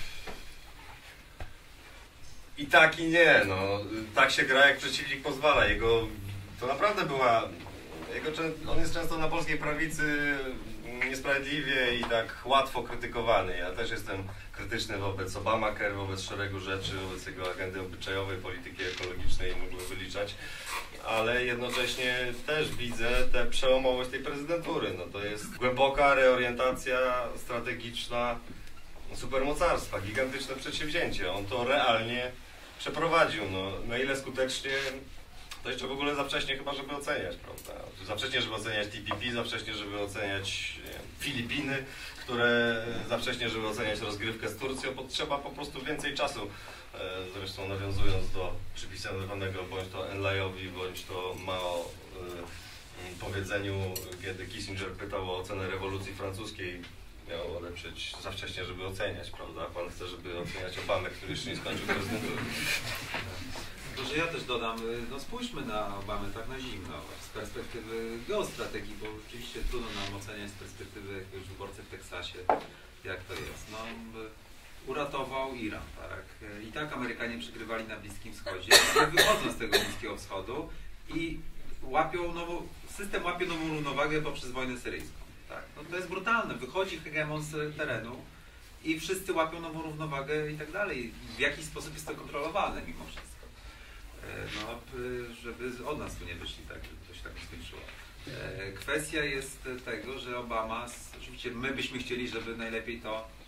I tak i nie, no. Tak się gra, jak przeciwnik pozwala. To naprawdę była... on jest często na polskiej prawicy niesprawiedliwie i tak łatwo krytykowany. Ja też jestem krytyczny wobec Obamacare, wobec szeregu rzeczy, wobec jego agendy obyczajowej, polityki ekologicznej, mógłbym wyliczać, ale jednocześnie też widzę tę przełomowość tej prezydentury. No to jest głęboka reorientacja strategiczna supermocarstwa, gigantyczne przedsięwzięcie. On to realnie przeprowadził. No, na ile skutecznie, to jeszcze w ogóle za wcześnie chyba, żeby oceniać, prawda? Za wcześnie, żeby oceniać TPP, za wcześnie, żeby oceniać Filipiny, za wcześnie, żeby oceniać rozgrywkę z Turcją, potrzeba po prostu więcej czasu. Zresztą nawiązując do przypisywanego bądź to Enlayowi, bądź to Mao powiedzeniu, kiedy Kissinger pytał o ocenę rewolucji francuskiej, miał odeprzeć za wcześnie, żeby oceniać, prawda? Pan chce, żeby oceniać Obamę, który jeszcze nie skończył prezydentury. Może ja też dodam, no spójrzmy na Obamę tak na zimno, z perspektywy geostrategii, bo oczywiście trudno nam oceniać z perspektywy jakiegoś wyborcy w Teksasie, jak to jest. No, uratował Iran, tak? I tak Amerykanie przegrywali na Bliskim Wschodzie, wychodzą z tego Bliskiego Wschodu i system łapie nową równowagę poprzez wojnę syryjską. Tak? No, to jest brutalne, wychodzi hegemon z terenu i wszyscy łapią nową równowagę i tak dalej. W jakiś sposób jest to kontrolowane mimo wszystko. No, żeby od nas tu nie wyszli tak, żeby to się tak skończyło. Kwestia jest tego, że Obama, oczywiście my byśmy chcieli, żeby najlepiej to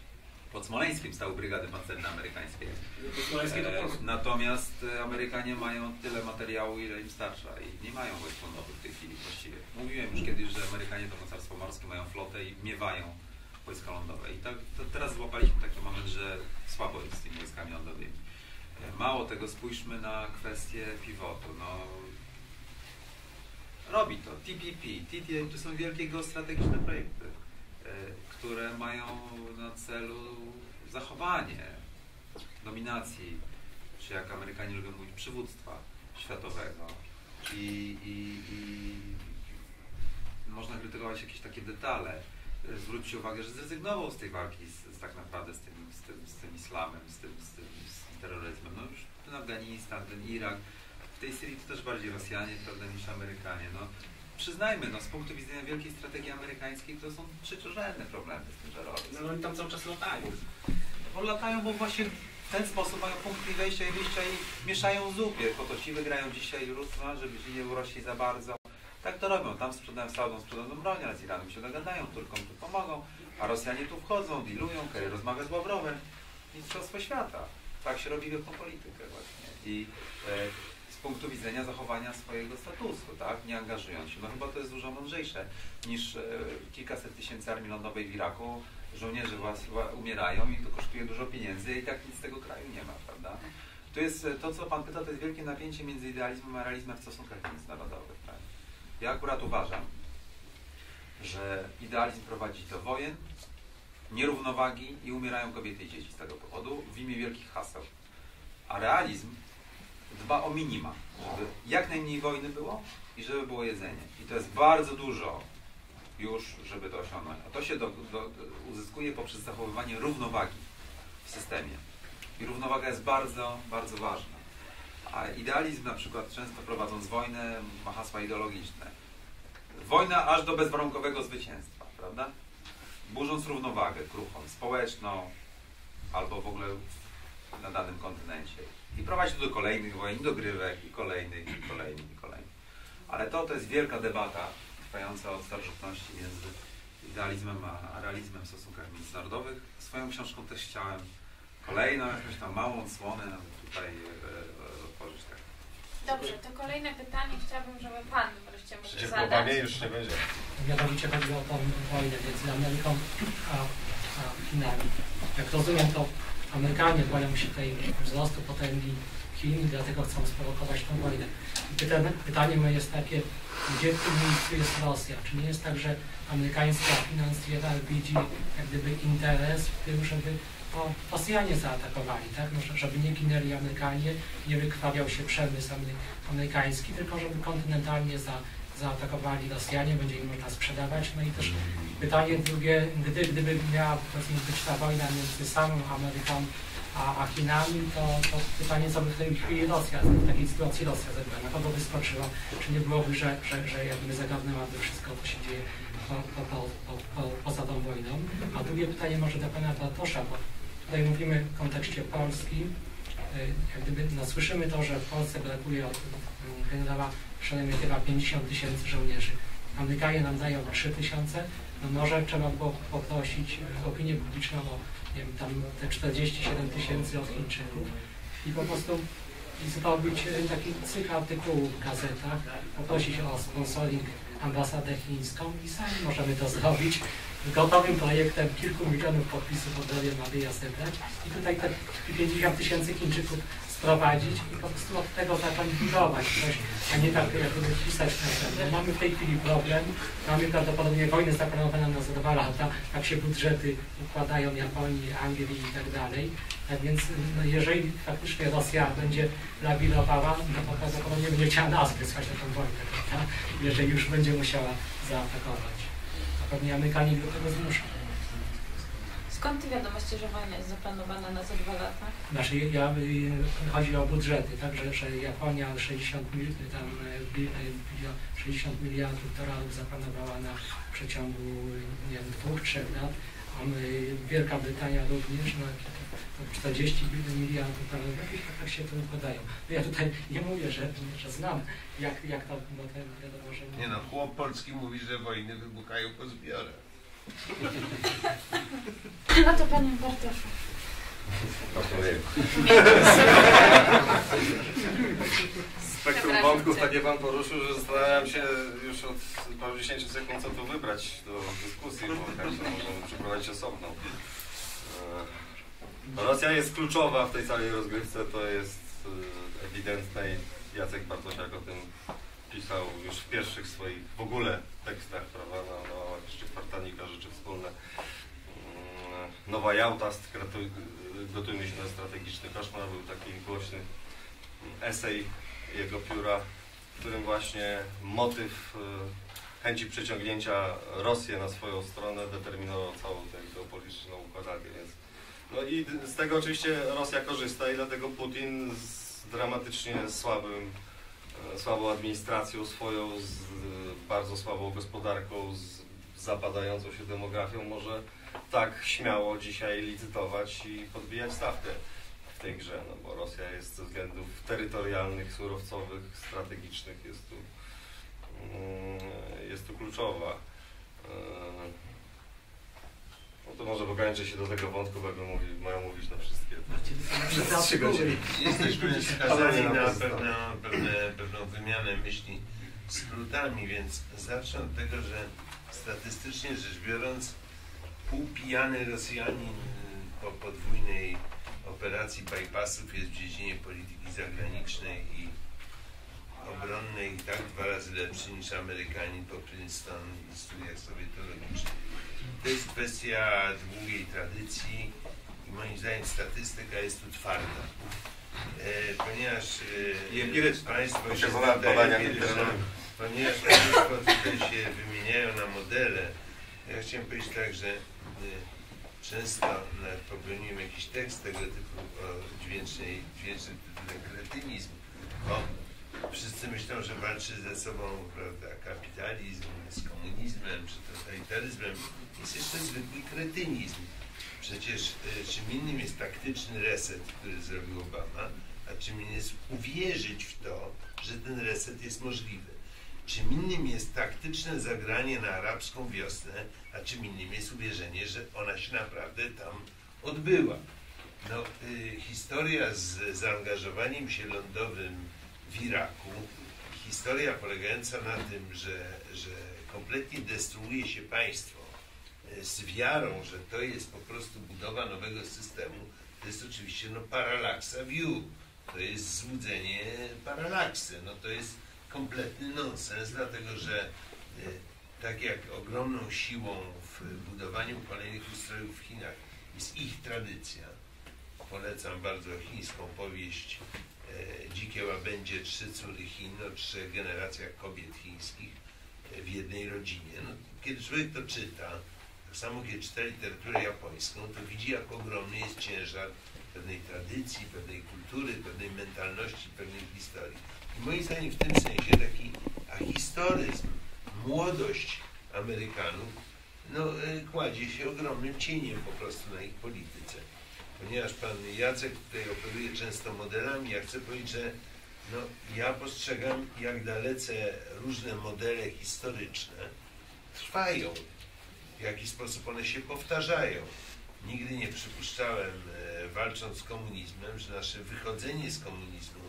Pod Smoleńskiem stały brygady pancerne amerykańskie. Natomiast Amerykanie mają tyle materiału, ile im starcza i nie mają wojsk lądowych w tej chwili właściwie. Mówiłem już kiedyś, że Amerykanie to mocarstwo morskie, mają flotę i miewają wojska lądowe. I tak, to teraz złapaliśmy taki moment, że słabo jest z tymi wojskami lądowymi. Mało tego, spójrzmy na kwestię pivotu. No, robi to TPP, TTA, to są wielkie geostrategiczne projekty, które mają na celu zachowanie dominacji, czy jak Amerykanie lubią mówić, przywództwa światowego. I można krytykować jakieś takie detale. Zwróćcie uwagę, że zrezygnował z tej walki tak naprawdę z tym islamem, z tym terroryzmem. No już ten Afganistan, ten Irak, w tej Syrii to też bardziej Rosjanie, prawda, niż Amerykanie. No, przyznajmy, no, z punktu widzenia wielkiej strategii amerykańskiej to są trzeciorzędne problemy z tym terroryzmem. No oni tam cały czas latają. Bo latają, bo właśnie w ten sposób mają punkty wejścia i wyjścia i mieszają zupie. Po to ci wygrają dzisiaj Rusy, żeby ci nie urośli za bardzo. Tak to robią. Tam sprzedają Saudom, sprzedają broń, ale z Iranem się dogadają, Turkom tu pomogą, a Rosjanie tu wchodzą, dealują, Kerry rozmawia z Ławrowem. Mistrzostwo świata. Tak się robi wielką politykę właśnie. I z punktu widzenia zachowania swojego statusu, tak, nie angażując się. No chyba to jest dużo mądrzejsze niż kilkaset tysięcy armii lądowej w Iraku. Żołnierze umierają i to kosztuje dużo pieniędzy i tak nic z tego kraju nie ma, prawda? To jest to, co Pan pyta, to jest wielkie napięcie między idealizmem a realizmem w stosunkach międzynarodowych. Tak? Ja akurat uważam, że idealizm prowadzi do wojen, nierównowagi i umierają kobiety i dzieci z tego powodu w imię wielkich haseł. A realizm dba o minima, żeby jak najmniej wojny było i żeby było jedzenie. I to jest bardzo dużo już, żeby to osiągnąć. A to się uzyskuje poprzez zachowywanie równowagi w systemie. I równowaga jest bardzo, bardzo ważna. A idealizm na przykład, często prowadząc wojnę, ma hasła ideologiczne. Wojna aż do bezwarunkowego zwycięstwa, prawda? Burząc równowagę kruchą, społeczną, albo w ogóle na danym kontynencie. I prowadzi to do kolejnych wojen, dogrywek i kolejnych, i kolejnych, i kolejnych. Ale to jest wielka debata trwająca od starożytności między idealizmem a realizmem w stosunkach międzynarodowych. Swoją książką też chciałem kolejną, jakąś tam małą odsłonę nawet tutaj otworzyć. Tak. Dobrze, to kolejne pytanie chciałabym, żeby Pan wreszcie mógł Po zadać. Panie już nie będzie. Mianowicie chodzi o tą wojnę między Ameryką a Chinami. Jak rozumiem, to Amerykanie boją się tej wzrostu potęgi Chin i dlatego chcą sprowokować tą wojnę. I pytanie moje jest takie, gdzie w tym miejscu jest Rosja? Czy nie jest tak, że amerykańska finansjera widzi jak gdyby interes w tym, żeby Rosjanie zaatakowali, tak? No, żeby nie ginęli Amerykanie, nie wykrwawiał się przemysł amerykański, tylko żeby kontynentalnie zaatakowali Rosjanie, będzie im można sprzedawać. No i też pytanie drugie, gdyby miała być ta wojna między samą Ameryką a Chinami, to pytanie, co by w tej chwili Rosja, w takiej sytuacji Rosja zrobiła, na kogo wyskoczyła, czy nie byłoby, że jakby zagadnęłaby wszystko, co się dzieje poza tą wojną. A drugie pytanie może do Pana Bartosza, bo tutaj mówimy w kontekście Polski, jak gdyby słyszymy to, że w Polsce brakuje od generała Szeremietywa 50 000 żołnierzy. Amerykanie nam dają 3 000, no może trzeba było poprosić opinię publiczną o, nie wiem, tam te 47 000 od Chińczyków i po prostu zrobić taki cykl artykułów w gazetach, poprosić o sponsoring ambasadę chińską i sami możemy to zrobić gotowym projektem kilku milionów podpisów od Maryja zebrać i tutaj te 50 000 Chińczyków sprowadzić i po prostu od tego zakwalifikować coś, a nie tak jakby pisać na pewno. Mamy w tej chwili problem, mamy prawdopodobnie wojnę zaplanowaną na za 2 lata, tak się budżety układają Japonii, Anglii i tak dalej. Tak więc no, jeżeli faktycznie Rosja będzie lawirowała, to prawdopodobnie będzie chciała nas wysłać na tę wojnę, prawda? Jeżeli już będzie musiała zaatakować. A pewnie Amerykanie do tego zmuszą. Skąd Ty wiadomości, że wojna jest zaplanowana na za 2 lata? Znaczy, chodzi o budżety, tak, że Japonia 60 miliardów dolarów zaplanowała na przeciągu, nie wiem, 2-3 lat, a Wielka Brytania również, no, 40 miliardów dolarów, i tak się to układają. Ja tutaj nie mówię, że znam, jak to, no ten wiadomo, że... Nie no, chłop polski mówi, że wojny wybuchają po zbiorach. No to panie Bartoszu. Spektrum wątków takie pan poruszył, że zastanawiam się już od paru 10 sekund, co tu wybrać do dyskusji, bo każdy możemy przeprowadzić osobną. Rosja jest kluczowa w tej całej rozgrywce, to jest ewidentne i Jacek Bartosiak o tym pisał już w pierwszych swoich w ogóle tekstach, prawda, na łamach jeszcze kwartalnika Rzeczy Wspólne. Nowa Jałta, gotujmy się na strategiczny koszmar, był taki głośny esej jego pióra, w którym właśnie motyw chęci przyciągnięcia Rosji na swoją stronę determinował całą tę geopolityczną układankę. Więc no i z tego oczywiście Rosja korzysta i dlatego Putin z dramatycznie słabą administracją swoją, z bardzo słabą gospodarką, z zapadającą się demografią może tak śmiało dzisiaj licytować i podbijać stawkę w tej grze, no bo Rosja jest ze względów terytorialnych, surowcowych, strategicznych jest tu kluczowa. No to może ograniczę się do tego wątku, bo mają mówić na wszystkie. Przez 3 godziny. Jesteśmy skazani na pewną wymianę myśli skrótami, więc zacznę od tego, że statystycznie rzecz biorąc, półpijany Rosjanin po podwójnej operacji bypassów jest w dziedzinie polityki zagranicznej i obronnej i tak 2 razy lepszy niż Amerykanin po Princeton i studiach sowietologicznych. To jest kwestia długiej tradycji i moim zdaniem statystyka jest tu twarda. Ponieważ Państwo się tutaj się wymieniają na modele, ja chciałem powiedzieć tak, że często nawet popełniłem jakiś tekst tego typu o dźwięcznym tytule kretynizm. Wszyscy myślą, że walczy ze sobą, prawda, kapitalizm z komunizmem czy totalitaryzmem. Jest jeszcze zwykły kretynizm. Przecież czym innym jest taktyczny reset, który zrobił Obama, a czym innym jest uwierzyć w to, że ten reset jest możliwy. Czym innym jest taktyczne zagranie na arabską wiosnę, a czym innym jest uwierzenie, że ona się naprawdę tam odbyła. No, historia z zaangażowaniem się lądowym w Iraku, historia polegająca na tym, że kompletnie destruuje się państwo z wiarą, że to jest po prostu budowa nowego systemu, to jest oczywiście parallaksa view, to jest złudzenie paralaksy, no to jest kompletny nonsens, dlatego że tak jak ogromną siłą w budowaniu kolejnych ustrojów w Chinach jest ich tradycja. Polecam bardzo chińską powieść Dzikie łabędzie, 3 córy Chin, o 3 generacjach kobiet chińskich w jednej rodzinie. No, kiedy człowiek to czyta, tak samo kiedy czyta literaturę japońską, to widzi, jak ogromny jest ciężar pewnej tradycji, pewnej kultury, pewnej mentalności, pewnej historii. I moim zdaniem w tym sensie taki ahistoryzm, młodość Amerykanów kładzie się ogromnym cieniem po prostu na ich polityce. Ponieważ pan Jacek tutaj operuje często modelami, ja chcę powiedzieć, że ja postrzegam, jak dalece różne modele historyczne trwają, w jaki sposób one się powtarzają. Nigdy nie przypuszczałem, walcząc z komunizmem, że nasze wychodzenie z komunizmu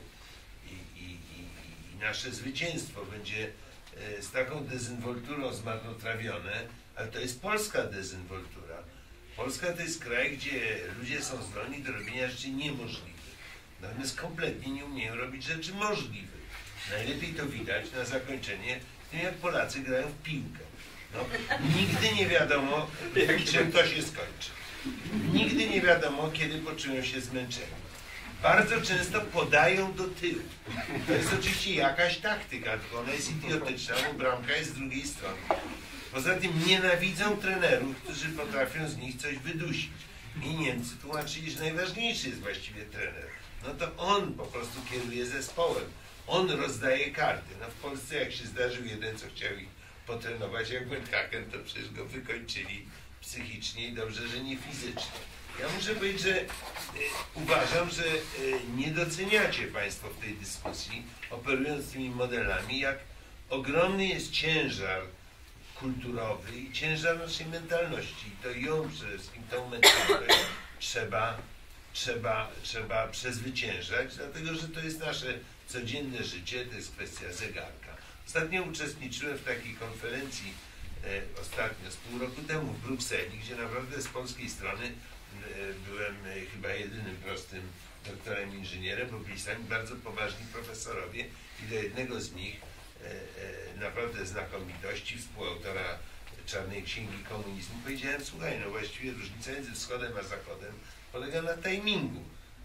i nasze zwycięstwo będzie z taką dezynwolturą zmarnotrawione, ale to jest polska dezynwoltura. Polska to jest kraj, gdzie ludzie są zdolni do robienia rzeczy niemożliwych. Natomiast kompletnie nie umieją robić rzeczy możliwych. Najlepiej to widać na zakończenie w tym, jak Polacy grają w piłkę. Nigdy nie wiadomo, czym to się skończy. Nigdy nie wiadomo, kiedy poczują się zmęczeni. Bardzo często podają do tyłu. To jest oczywiście jakaś taktyka, tylko ona jest idiotyczna, bo bramka jest z drugiej strony. Poza tym nienawidzą trenerów, którzy potrafią z nich coś wydusić. I Niemcy tłumaczyli, że najważniejszy jest właściwie trener. No to on po prostu kieruje zespołem. On rozdaje karty. No w Polsce jak się zdarzył jeden, co chciał ich potrenować jak Wendhaken, to przecież go wykończyli psychicznie i dobrze, że nie fizycznie. Ja muszę powiedzieć, że uważam, że nie doceniacie Państwo w tej dyskusji, operując tymi modelami, jak ogromny jest ciężar kulturowy i ciężar naszej mentalności. I to ją przede wszystkim, tą mentalność trzeba przezwyciężać, dlatego że to jest nasze codzienne życie, to jest kwestia zegarka. Ostatnio uczestniczyłem w takiej konferencji, ostatnio z pół roku temu w Brukseli, gdzie naprawdę z polskiej strony byłem chyba jedynym prostym doktorem inżynierem, bo byli sami bardzo poważni profesorowie i do jednego z nich, naprawdę znakomitości, współautora Czarnej Księgi Komunizmu, powiedziałem: słuchaj, no właściwie różnica między wschodem a zachodem polega na timingu.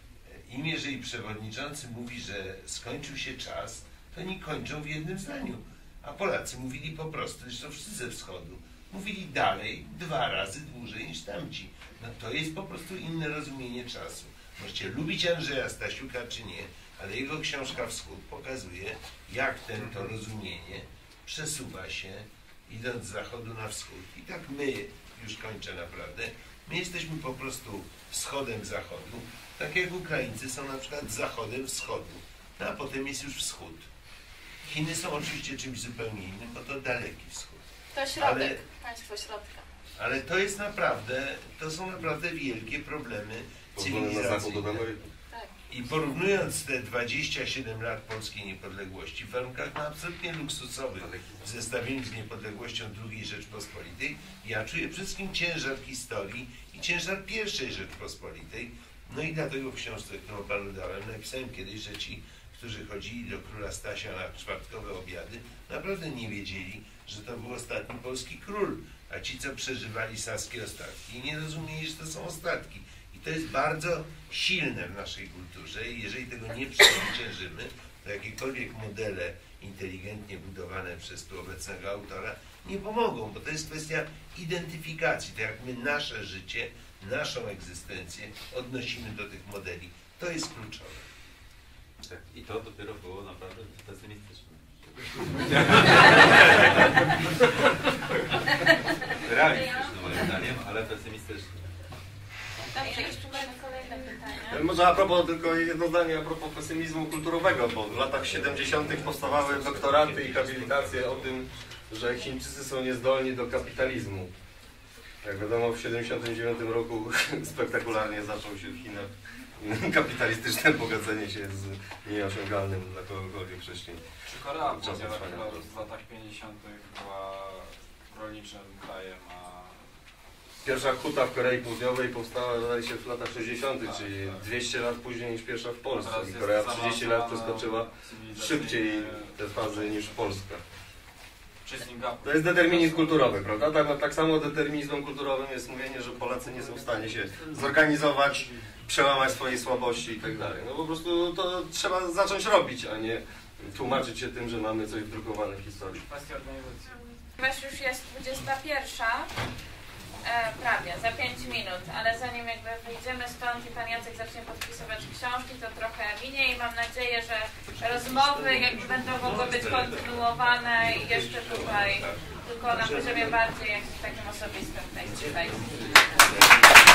Im jeżeli przewodniczący mówi, że skończył się czas, to nie kończą w jednym zdaniu. A Polacy mówili po prostu, zresztą wszyscy ze wschodu, mówili dalej 2 razy dłużej niż tamci. No to jest po prostu inne rozumienie czasu. Możecie lubić Andrzeja Stasiuka czy nie, ale jego książka Wschód pokazuje, jak to rozumienie przesuwa się, idąc z zachodu na wschód. I tak my, już kończę naprawdę, my jesteśmy po prostu wschodem zachodu, tak jak Ukraińcy są na przykład zachodem wschodu, no a potem jest już wschód. Chiny są oczywiście czymś zupełnie innym, bo to daleki wschód. To środek, państwo środka. Ale to jest naprawdę, to są naprawdę wielkie problemy cywilizacyjne. I porównując te 27 lat polskiej niepodległości w warunkach absolutnie luksusowych w zestawieniu z niepodległością II Rzeczpospolitej, ja czuję przede wszystkim ciężar historii i ciężar I Rzeczpospolitej. No i dlatego w książce, którą panu dałem, napisałem kiedyś, że ci, którzy chodzili do króla Stasia na czwartkowe obiady, naprawdę nie wiedzieli, że to był ostatni polski król, a ci, co przeżywali saskie ostatki, nie rozumieli, że to są ostatki. I to jest bardzo silne w naszej kulturze i jeżeli tego nie przezwyciężymy, to jakiekolwiek modele inteligentnie budowane przez tu obecnego autora nie pomogą, bo to jest kwestia identyfikacji, to jak my nasze życie, naszą egzystencję odnosimy do tych modeli. To jest kluczowe. Tak, i to dopiero było naprawdę pesymistyczne. Realistyczne moim zdaniem, ale pesymistyczne. Dobrze, jeszcze mamy kolejne pytania. Może a propos, tylko jedno zdanie a propos pesymizmu kulturowego, bo w latach 70. powstawały doktoraty i habilitacje o tym, że Chińczycy są niezdolni do kapitalizmu. Jak wiadomo, w 79 roku spektakularnie zaczął się w Chinach kapitalistyczne bogacenie się z nieosiągalnym dla kogokolwiek wcześniej. Czy Korea Południowa w latach 50. była rolniczym krajem, a... Pierwsza huta w Korei Południowej powstała, wydaje się, w latach 60., czyli 200 lat później niż pierwsza w Polsce. I Korea w 30 lat przeskoczyła szybciej te fazy niż Polska. To jest determinizm kulturowy, prawda? Tak samo determinizmem kulturowym jest mówienie, że Polacy nie są w stanie się zorganizować, przełamać swojej słabości i tak dalej. No po prostu to trzeba zacząć robić, a nie tłumaczyć się tym, że mamy coś wdrukowane w historii. Kwestia organizacji. Ponieważ już jest 21, prawie, za 5 minut, ale zanim jakby wyjdziemy stąd i pan Jacek zacznie podpisywać książki, to trochę minie i mam nadzieję, że rozmowy jakby będą mogły być kontynuowane i jeszcze tutaj, tylko na poziomie bardziej jakimś takim osobistym face to face.